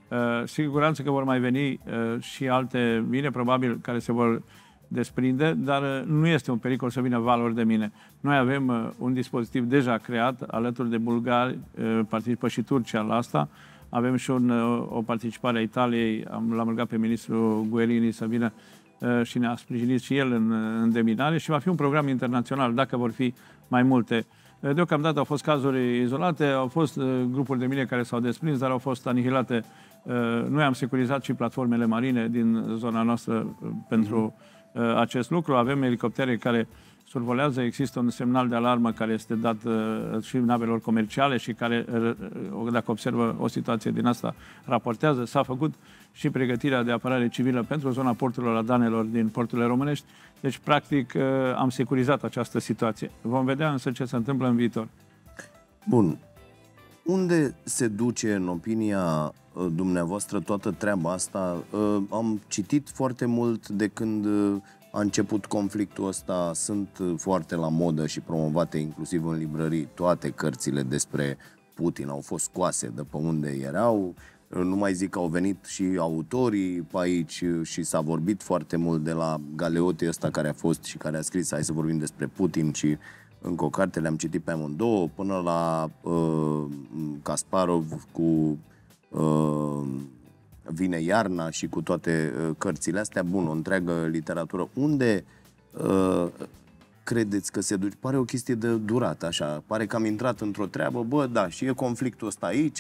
Siguranță că vor mai veni și alte mine, probabil, care se vor desprinde, dar nu este un pericol să vină valori de mine. Noi avem un dispozitiv deja creat, alături de bulgari, participă și Turcia la asta. Avem și un, o participare a Italiei, am, l-am rugat pe ministrul Guerini să vină și ne-a sprijinit și el în, în deminare și va fi un program internațional, dacă vor fi mai multe. Deocamdată au fost cazuri izolate, au fost grupuri de mine care s-au desprins, dar au fost anihilate. Noi am securizat și platformele marine din zona noastră pentru acest lucru. Avem elicoptere care survolează, există un semnal de alarmă care este dat și navelor comerciale și care, dacă observă o situație din asta, raportează. S-a făcut și pregătirea de apărare civilă pentru zona porturilor la Danelor din porturile românești. Deci, practic, am securizat această situație. Vom vedea însă ce se întâmplă în viitor. Bun. Unde se duce, în opinia dumneavoastră, toată treaba asta? Am citit foarte mult de când a început conflictul ăsta, sunt foarte la modă și promovate inclusiv în librării. Toate cărțile despre Putin au fost scoase de pe unde erau. Nu mai zic că au venit și autorii pe aici și s-a vorbit foarte mult, de la Galeotti ăsta care a fost și care a scris Hai să vorbim despre Putin, și încă o carte, le-am citit pe amândouă, până la uh, Kasparov cu uh, Vine iarna și cu toate uh, cărțile astea. Bun, o întreagă literatură. Unde uh, credeți că se duce? Pare o chestie de durată, așa. Pare că am intrat într-o treabă, bă, da, și e conflictul ăsta aici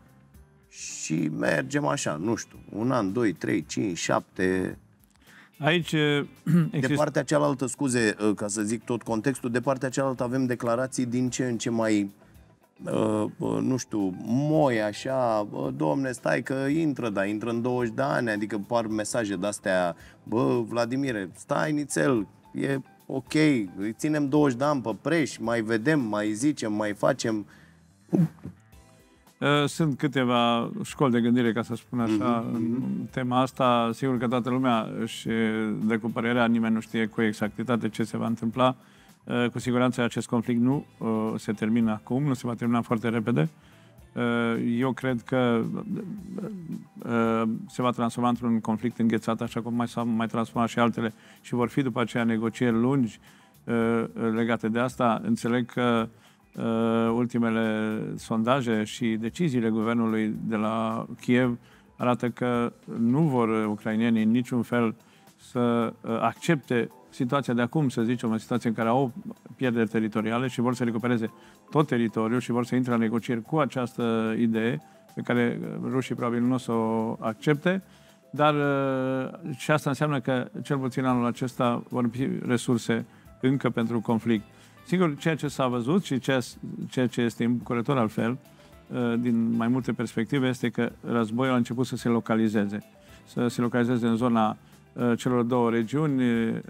și mergem așa, nu știu, un an, doi, trei, cinci, șapte... Aici există... De partea cealaltă, scuze, ca să zic tot contextul, de partea cealaltă avem declarații din ce în ce mai, uh, uh, nu știu, moi așa, uh, domne, stai că intră, da, intră în douăzeci de ani, adică par mesaje de-astea, bă, Vladimire, stai nițel, e ok, îi ținem douăzeci de ani pe preș, mai vedem, mai zicem, mai facem... Sunt câteva școli de gândire, ca să spun așa, mm-hmm. în tema asta. Sigur că toată lumea își dă cu părerea, nimeni nu știe cu exactitate ce se va întâmpla. Cu siguranță acest conflict nu se termină acum, nu se va termina foarte repede. Eu cred că se va transforma într-un conflict înghețat, așa cum mai s-au mai transformat și altele, și vor fi după aceea negocieri lungi legate de asta. Înțeleg că Uh, ultimele sondaje și deciziile guvernului de la Kiev arată că nu vor ucrainenii în niciun fel să uh, accepte situația de acum, să zicem, o situație în care au pierderi teritoriale și vor să recupereze tot teritoriul și vor să intre în negocieri cu această idee pe care rușii probabil nu o să o accepte, dar uh, și asta înseamnă că cel puțin anul acesta vor fi resurse încă pentru conflict. Sigur, ceea ce s-a văzut și ceea ce este îmbucurător altfel, din mai multe perspective, este că războiul a început să se localizeze. Să se localizeze în zona celor două regiuni,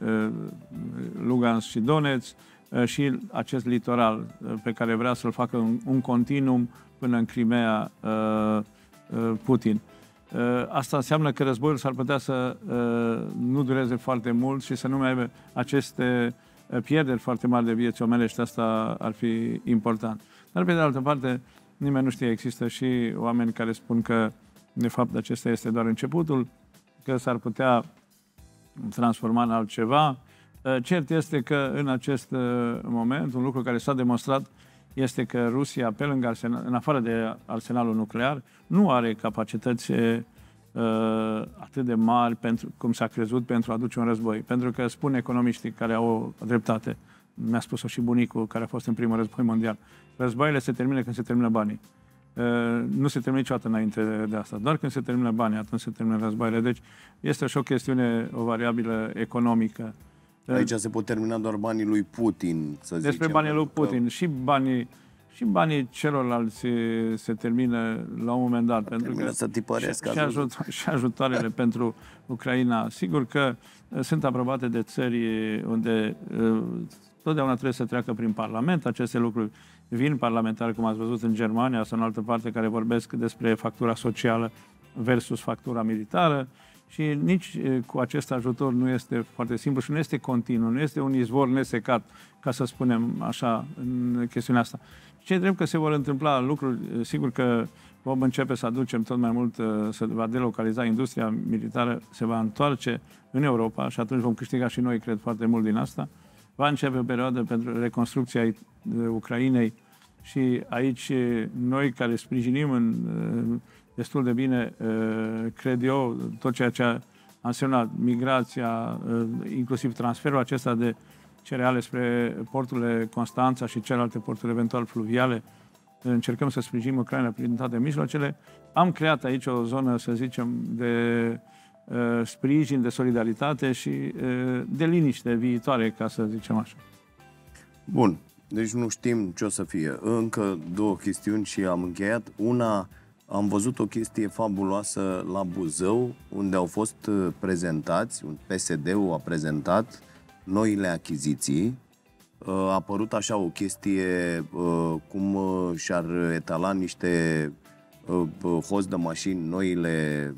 Lugansk și Donetsk, și acest litoral pe care vrea să-l facă un continuum până în Crimea Putin. Asta înseamnă că războiul s-ar putea să nu dureze foarte mult și să nu mai aibă aceste pierderi foarte mari de vieți omenești. Asta ar fi important. Dar, pe de altă parte, nimeni nu știe. Există și oameni care spun că, de fapt, acesta este doar începutul, că s-ar putea transforma în altceva. Cert este că, în acest moment, un lucru care s-a demonstrat este că Rusia, pe lângă arsenal, în afară de arsenalul nuclear, nu are capacități Uh, atât de mari pentru, cum s-a crezut, pentru a duce un război. Pentru că spun economiștii care au o dreptate, mi-a spus-o și bunicul care a fost în primul război mondial, războaiele se termină când se termină banii. Uh, nu se termină niciodată înainte de asta. Doar când se termină banii, atunci se termină războaiele. Deci este și o chestiune, o variabilă economică. Aici se pot termina doar banii lui Putin, să Despre zicem. banii lui Putin. Că... Și banii Și banii celorlalți se termină la un moment dat. Pentru că să tipăresc și, și, ajut, și ajutoarele pentru Ucraina. Sigur că sunt aprobate de țări unde uh, totdeauna trebuie să treacă prin Parlament. Aceste lucruri vin parlamentari, cum ați văzut în Germania sau în altă parte, care vorbesc despre factura socială versus factura militară. Și nici cu acest ajutor nu este foarte simplu și nu este continuu, nu este un izvor nesecat, ca să spunem așa, în chestiunea asta. Ce drept că se vor întâmpla lucruri, sigur că vom începe să aducem tot mai mult, se va delocaliza industria militară, se va întoarce în Europa și atunci vom câștiga și noi, cred, foarte mult din asta. Va începe o perioadă pentru reconstrucția Ucrainei și aici noi care sprijinim în, destul de bine, cred eu, tot ceea ce a însemnat migrația, inclusiv transferul acesta de cereale spre porturile Constanța și celelalte porturi eventual fluviale, încercăm să sprijinim Ucraina prin toate mijloacele. Am creat aici o zonă, să zicem, de uh, sprijin, de solidaritate și uh, de liniște viitoare, ca să zicem așa. Bun. Deci nu știm ce o să fie. Încă două chestiuni și am încheiat. Una, am văzut o chestie fabuloasă la Buzău, unde au fost prezentați, P S D-ul a prezentat noile achiziții. A apărut așa o chestie cum și-ar etala niște hoți de mașini noile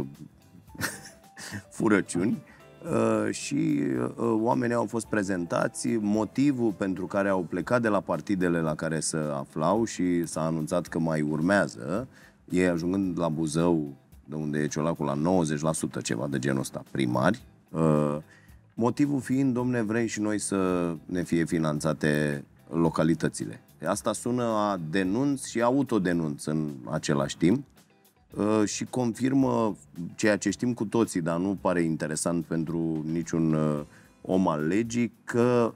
furăciuni și oamenii au fost prezentați, motivul pentru care au plecat de la partidele la care se aflau și s-a anunțat că mai urmează, ei ajungând la Buzău, de unde e Ciolacul, la nouăzeci la sută, ceva de genul ăsta, primari. Motivul fiind, domne, vrem și noi să ne fie finanțate localitățile. Asta sună a denunț și autodenunț în același timp și confirmă ceea ce știm cu toții, dar nu pare interesant pentru niciun om al legii, că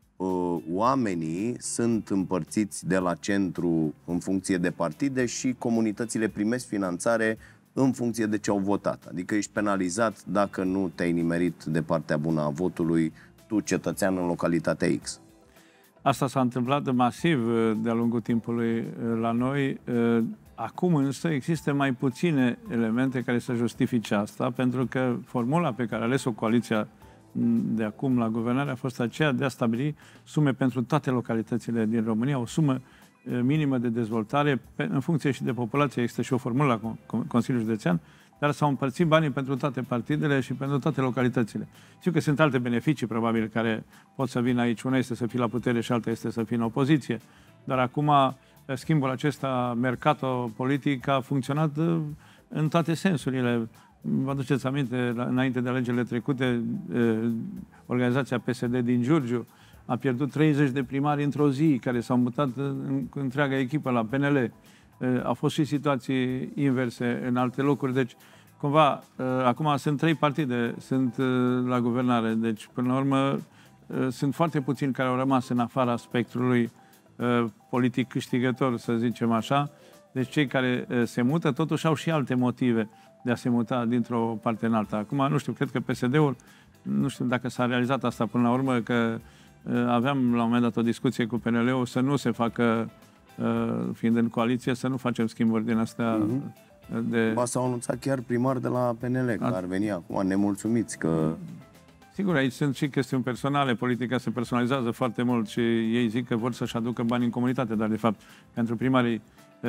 oamenii sunt împărțiți de la centru în funcție de partide și comunitățile primesc finanțare în funcție de ce au votat. Adică ești penalizat dacă nu te-ai nimerit de partea bună a votului, tu, cetățean în localitatea X. Asta s-a întâmplat masiv de-a lungul timpului la noi. Acum însă există mai puține elemente care să justifice asta, pentru că formula pe care a ales-o coaliția de acum la guvernare a fost aceea de a stabili sume pentru toate localitățile din România, o sumă minimă de dezvoltare, în funcție și de populație. Există și o formulă la Consiliul Județean, dar s-au împărțit banii pentru toate partidele și pentru toate localitățile. Știu că sunt alte beneficii, probabil, care pot să vină aici. Una este să fii la putere și alta este să fii în opoziție. Dar acum schimbul acesta mercato-politic a funcționat în toate sensurile. Vă aduceți aminte, înainte de alegerile trecute, organizația P S D din Giurgiu a pierdut treizeci de primari într-o zi, care s-au mutat în întreaga echipă la P N L. Au fost și situații inverse în alte locuri. Deci, cumva, acum sunt trei partide, sunt la guvernare. Deci, până la urmă, sunt foarte puțini care au rămas în afara spectrului politic câștigător, să zicem așa. Deci, cei care se mută, totuși au și alte motive de a se muta dintr-o parte în alta. Acum, nu știu, cred că P S D-ul, nu știu dacă s-a realizat asta până la urmă, că aveam la un moment dat o discuție cu P N L-ul să nu se facă, fiind în coaliție, să nu facem schimburi din astea uh-huh. de... Ba, s-au anunțat chiar primar de la P N L că ar veni acum nemulțumiți că... Sigur, aici sunt și chestiuni personale, politica se personalizează foarte mult și ei zic că vor să-și aducă bani în comunitate, dar de fapt pentru primarii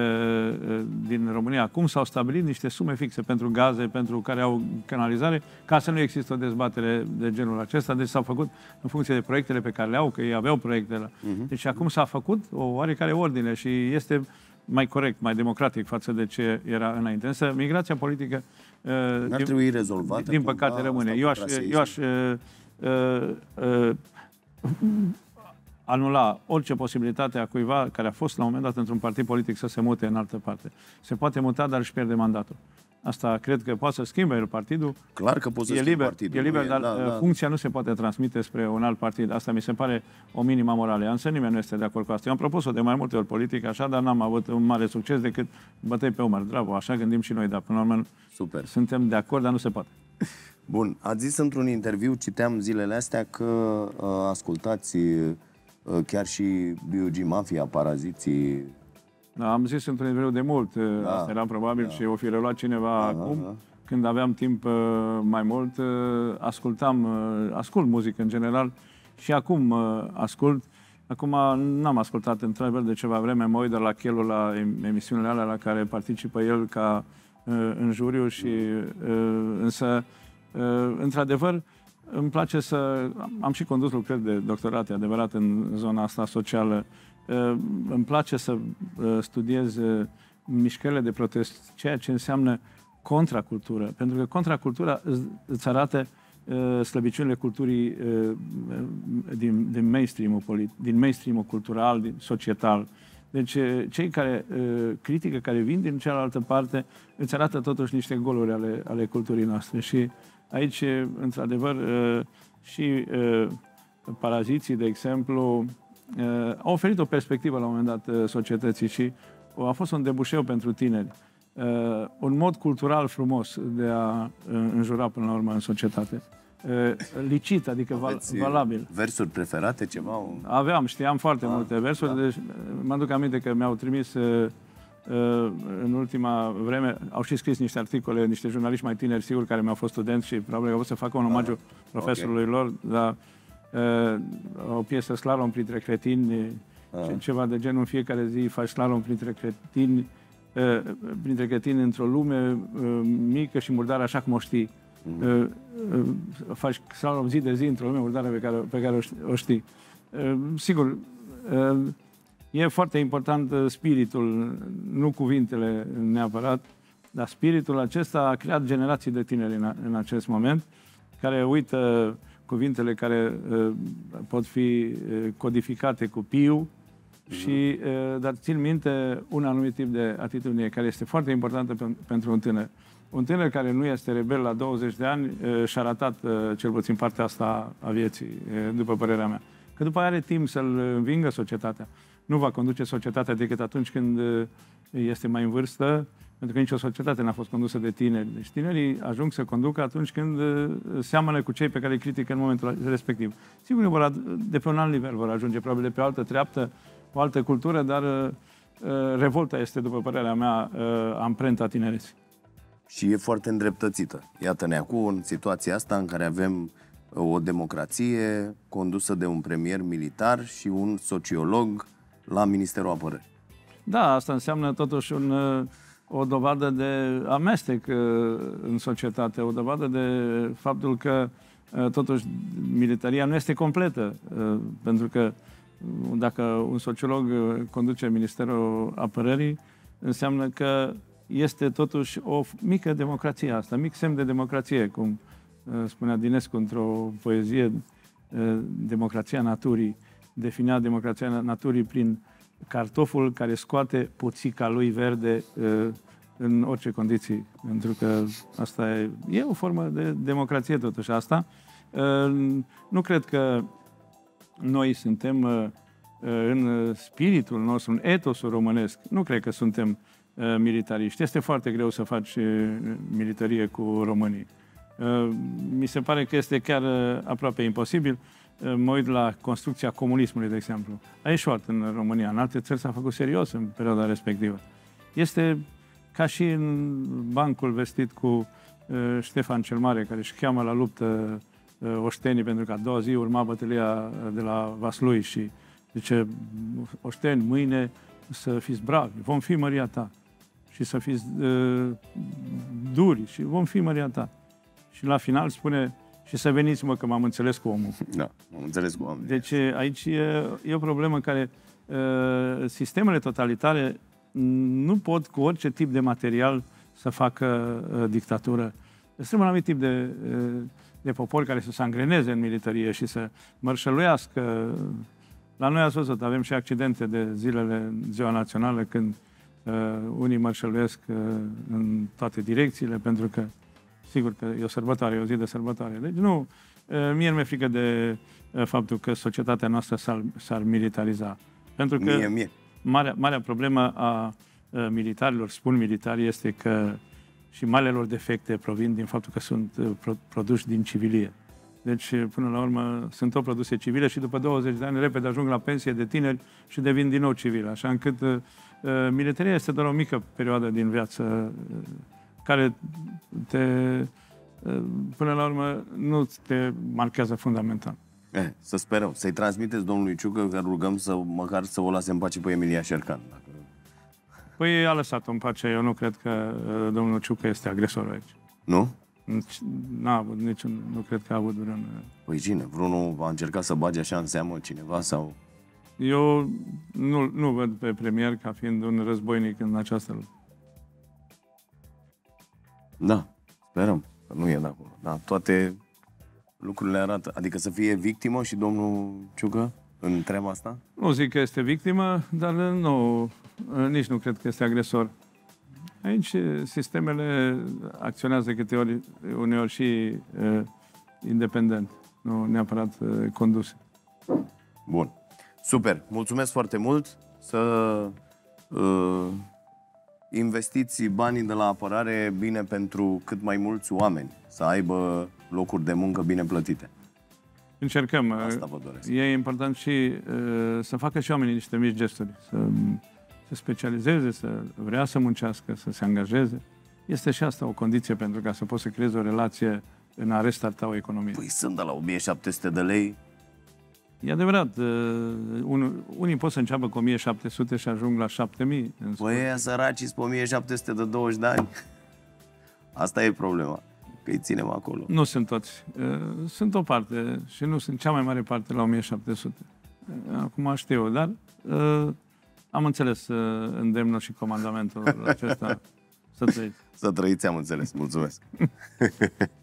din România acum s-au stabilit niște sume fixe pentru gaze, pentru care au canalizare, ca să nu există o dezbatere de genul acesta. Deci s-au făcut în funcție de proiectele pe care le au, că ei aveau proiectele. Uh-huh. Deci acum s-a făcut o oarecare ordine și este mai corect, mai democratic față de ce era înainte. Însă migrația politică n-ar din, trebui rezolvată. Din păcate cumva, rămâne. Eu aș, eu aș uh, uh, uh, anula orice posibilitate a cuiva care a fost la un moment dat într-un partid politic să se mute în altă parte. Se poate muta, dar își pierde mandatul. Asta cred că poate să schimbe partidul. Clar că poate să schimbe liber, partidul. E liber, e, dar da, da. funcția nu se poate transmite spre un alt partid. Asta mi se pare o minimă morală. Însă nimeni nu este de acord cu asta. Eu am propus-o de mai multe ori politic, așa, dar n-am avut un mare succes decât bătăi pe umăr. Bravo, așa gândim și noi, dar până la urmă Super. Suntem de acord, dar nu se poate. Bun, ați zis într-un interviu, citeam zilele astea, că uh, ascultați uh, chiar și B U G Mafia, Paraziții. Da, am zis într-un interviu de mult, da, asta era probabil da. Și o fi reluat cineva da, acum. Da, da. Când aveam timp uh, mai mult, uh, ascultam, uh, ascult muzică în general și acum uh, ascult. Acum n-am ascultat într-adevăr de ceva vreme, mă uit de la Chelu la emisiunile alea la care participă el ca în juriu și însă, într-adevăr, îmi place să... Am și condus lucrări de doctorat, e adevărat, în zona asta socială. Îmi place să studiez mișcările de protest, ceea ce înseamnă contracultură. Pentru că contracultura îți arată slăbiciunile culturii din, din mainstream-ul polit, din mainstream-ul cultural, din societal. Deci cei care critică, care vin din cealaltă parte, îți arată totuși niște goluri ale, ale culturii noastre. Și aici, într-adevăr, și paraziții, de exemplu, au oferit o perspectivă la un moment dat societății și a fost un debușeu pentru tineri. Un mod cultural frumos de a înjura până la urmă în societate. Licit, adică Aveți valabil. Versuri preferate, ceva? Aveam, știam foarte ah, multe versuri. Da. Deci, mă aduc aminte că mi-au trimis în ultima vreme, au și scris niște articole, niște jurnaliști mai tineri, sigur, care mi-au fost studenți și probabil că o să facă un omagiu ah, profesorului okay. lor, dar o piesă slalom printre cretini, ah. ceva de genul, în fiecare zi faci slalom printre cretini, printre cretini într-o lume mică și murdară așa cum o știi. Mm-hmm. Faci slalom zi de zi într-o lume murdară pe care, pe care o știi. Sigur, e foarte important spiritul, nu cuvintele neapărat, dar spiritul acesta a creat generații de tineri în, în acest moment, care uită cuvintele care pot fi codificate cu piu, și, dar țin minte un anumit tip de atitudine care este foarte importantă pentru un tânăr. Un tânăr care nu este rebel la douăzeci de ani și-a ratat cel puțin partea asta a vieții, după părerea mea. Că după aia are timp să-l învingă societatea. Nu va conduce societatea decât atunci când este mai în vârstă, pentru că nicio societate n-a fost condusă de tineri. Deci tinerii ajung să conducă atunci când seamănă cu cei pe care îi critică în momentul respectiv. Sigur, vor, de pe un alt nivel vor ajunge, probabil de pe o altă treaptă, o altă cultură, dar uh, revolta este, după părerea mea, uh, amprenta tinereții. Și e foarte îndreptățită. Iată-ne acum în situația asta în care avem o democrație condusă de un premier militar și un sociolog la Ministerul Apărării. Da, asta înseamnă totuși un, o dovadă de amestec în societate, o dovadă de faptul că totuși militaria nu este completă, pentru că dacă un sociolog conduce Ministerul Apărării, înseamnă că este totuși o mică democrație asta, mic semn de democrație, cum spunea Dinescu într-o poezie, democrația naturii, definea democrația naturii prin cartoful care scoate puțica lui verde în orice condiții, pentru că asta e, e o formă de democrație totuși asta. Nu cred că noi suntem în spiritul nostru, în etosul românesc, nu cred că suntem militariști. Este foarte greu să faci militarie cu românii. Mi se pare că este chiar aproape imposibil. Mă uit la construcția comunismului, de exemplu. A ieșuat în România. În alte țări s-a făcut serios în perioada respectivă. Este ca și în bancul vestit cu Ștefan cel Mare, care își cheamă la luptă oștenii, pentru că a doua zi urma bătălia de la Vaslui și zice, oșteni, mâine să fiți bravi, vom fi măria ta. Și să fiți uh, duri și vom fi măria ta. Și la final spune, și să veniți, mă, că m-am înțeles cu omul. Da, m-am înțeles cu omul. Deci aici e, e o problemă în care uh, sistemele totalitare nu pot cu orice tip de material să facă uh, dictatură. Este un anumit tip de, uh, de popor care să se angreneze în militarie și să mărșăluiască. La noi ați văzut, avem și accidente de zilele, ziua națională, când uh, unii mărșăluiesc uh, în toate direcțiile, pentru că sigur că e o sărbătoare, e o zi de sărbătoare. Deci nu, mie nu mi-e frică de faptul că societatea noastră s-ar, s-ar militariza. Pentru că mie, mie. Marea, marea problemă a militarilor, spun militari, este că și marile lor defecte provin din faptul că sunt produși din civilie. Deci, până la urmă, sunt tot produse civile și după douăzeci de ani repede ajung la pensie de tineri și devin din nou civile. Așa încât uh, militaria este doar o mică perioadă din viață uh, care te, până la urmă, nu te marchează fundamental. Eh, să sperăm. Să-i transmiteți domnului Ciucă că rugăm să măcar să o lase în pace pe Emilia Șercan. Dacă... Păi a lăsat-o în pace. Eu nu cred că uh, domnul Ciucă este agresorul aici. Nu? N-a avut niciun... Nu cred că a avut vreun... Păi cine? Vreunul a încercat să bage așa în seamă cineva sau... Eu nu, nu văd pe premier ca fiind un războinic în această lume. Da, sperăm că nu e de acolo. Da, toate lucrurile arată. Adică să fie victimă și domnul Ciucă în treaba asta? Nu zic că este victimă, dar nu, nici nu cred că este agresor. Aici sistemele acționează câte ori, uneori și uh, independent, nu neapărat uh, conduse. Bun. Super. Mulțumesc foarte mult. Să uh, investiți banii de la apărare bine pentru cât mai mulți oameni. Să aibă locuri de muncă bine plătite. Încercăm. Asta vă doresc. E important și uh, să facă și oamenii niște mici gesturi. Să se specializeze, să vrea să muncească, să se angajeze. Este și asta o condiție pentru ca să poți să creezi o relație în a restarta o economie. Păi sunt de la o mie șapte sute de lei. E adevărat. Uh, un, unii pot să înceapă cu o mie șapte sute și ajung la șapte mii. Păi ăia săraci sunt pe o mie șapte sute de douăzeci de ani. Asta e problema. Că îi ținem acolo. Nu sunt toți. Uh, sunt o parte și nu sunt cea mai mare parte la o mie șapte sute. Uh, acum știu, dar uh, am înțeles uh, îndemnul și comandamentul acesta. Să trăiți. Să trăiți, am înțeles. Mulțumesc.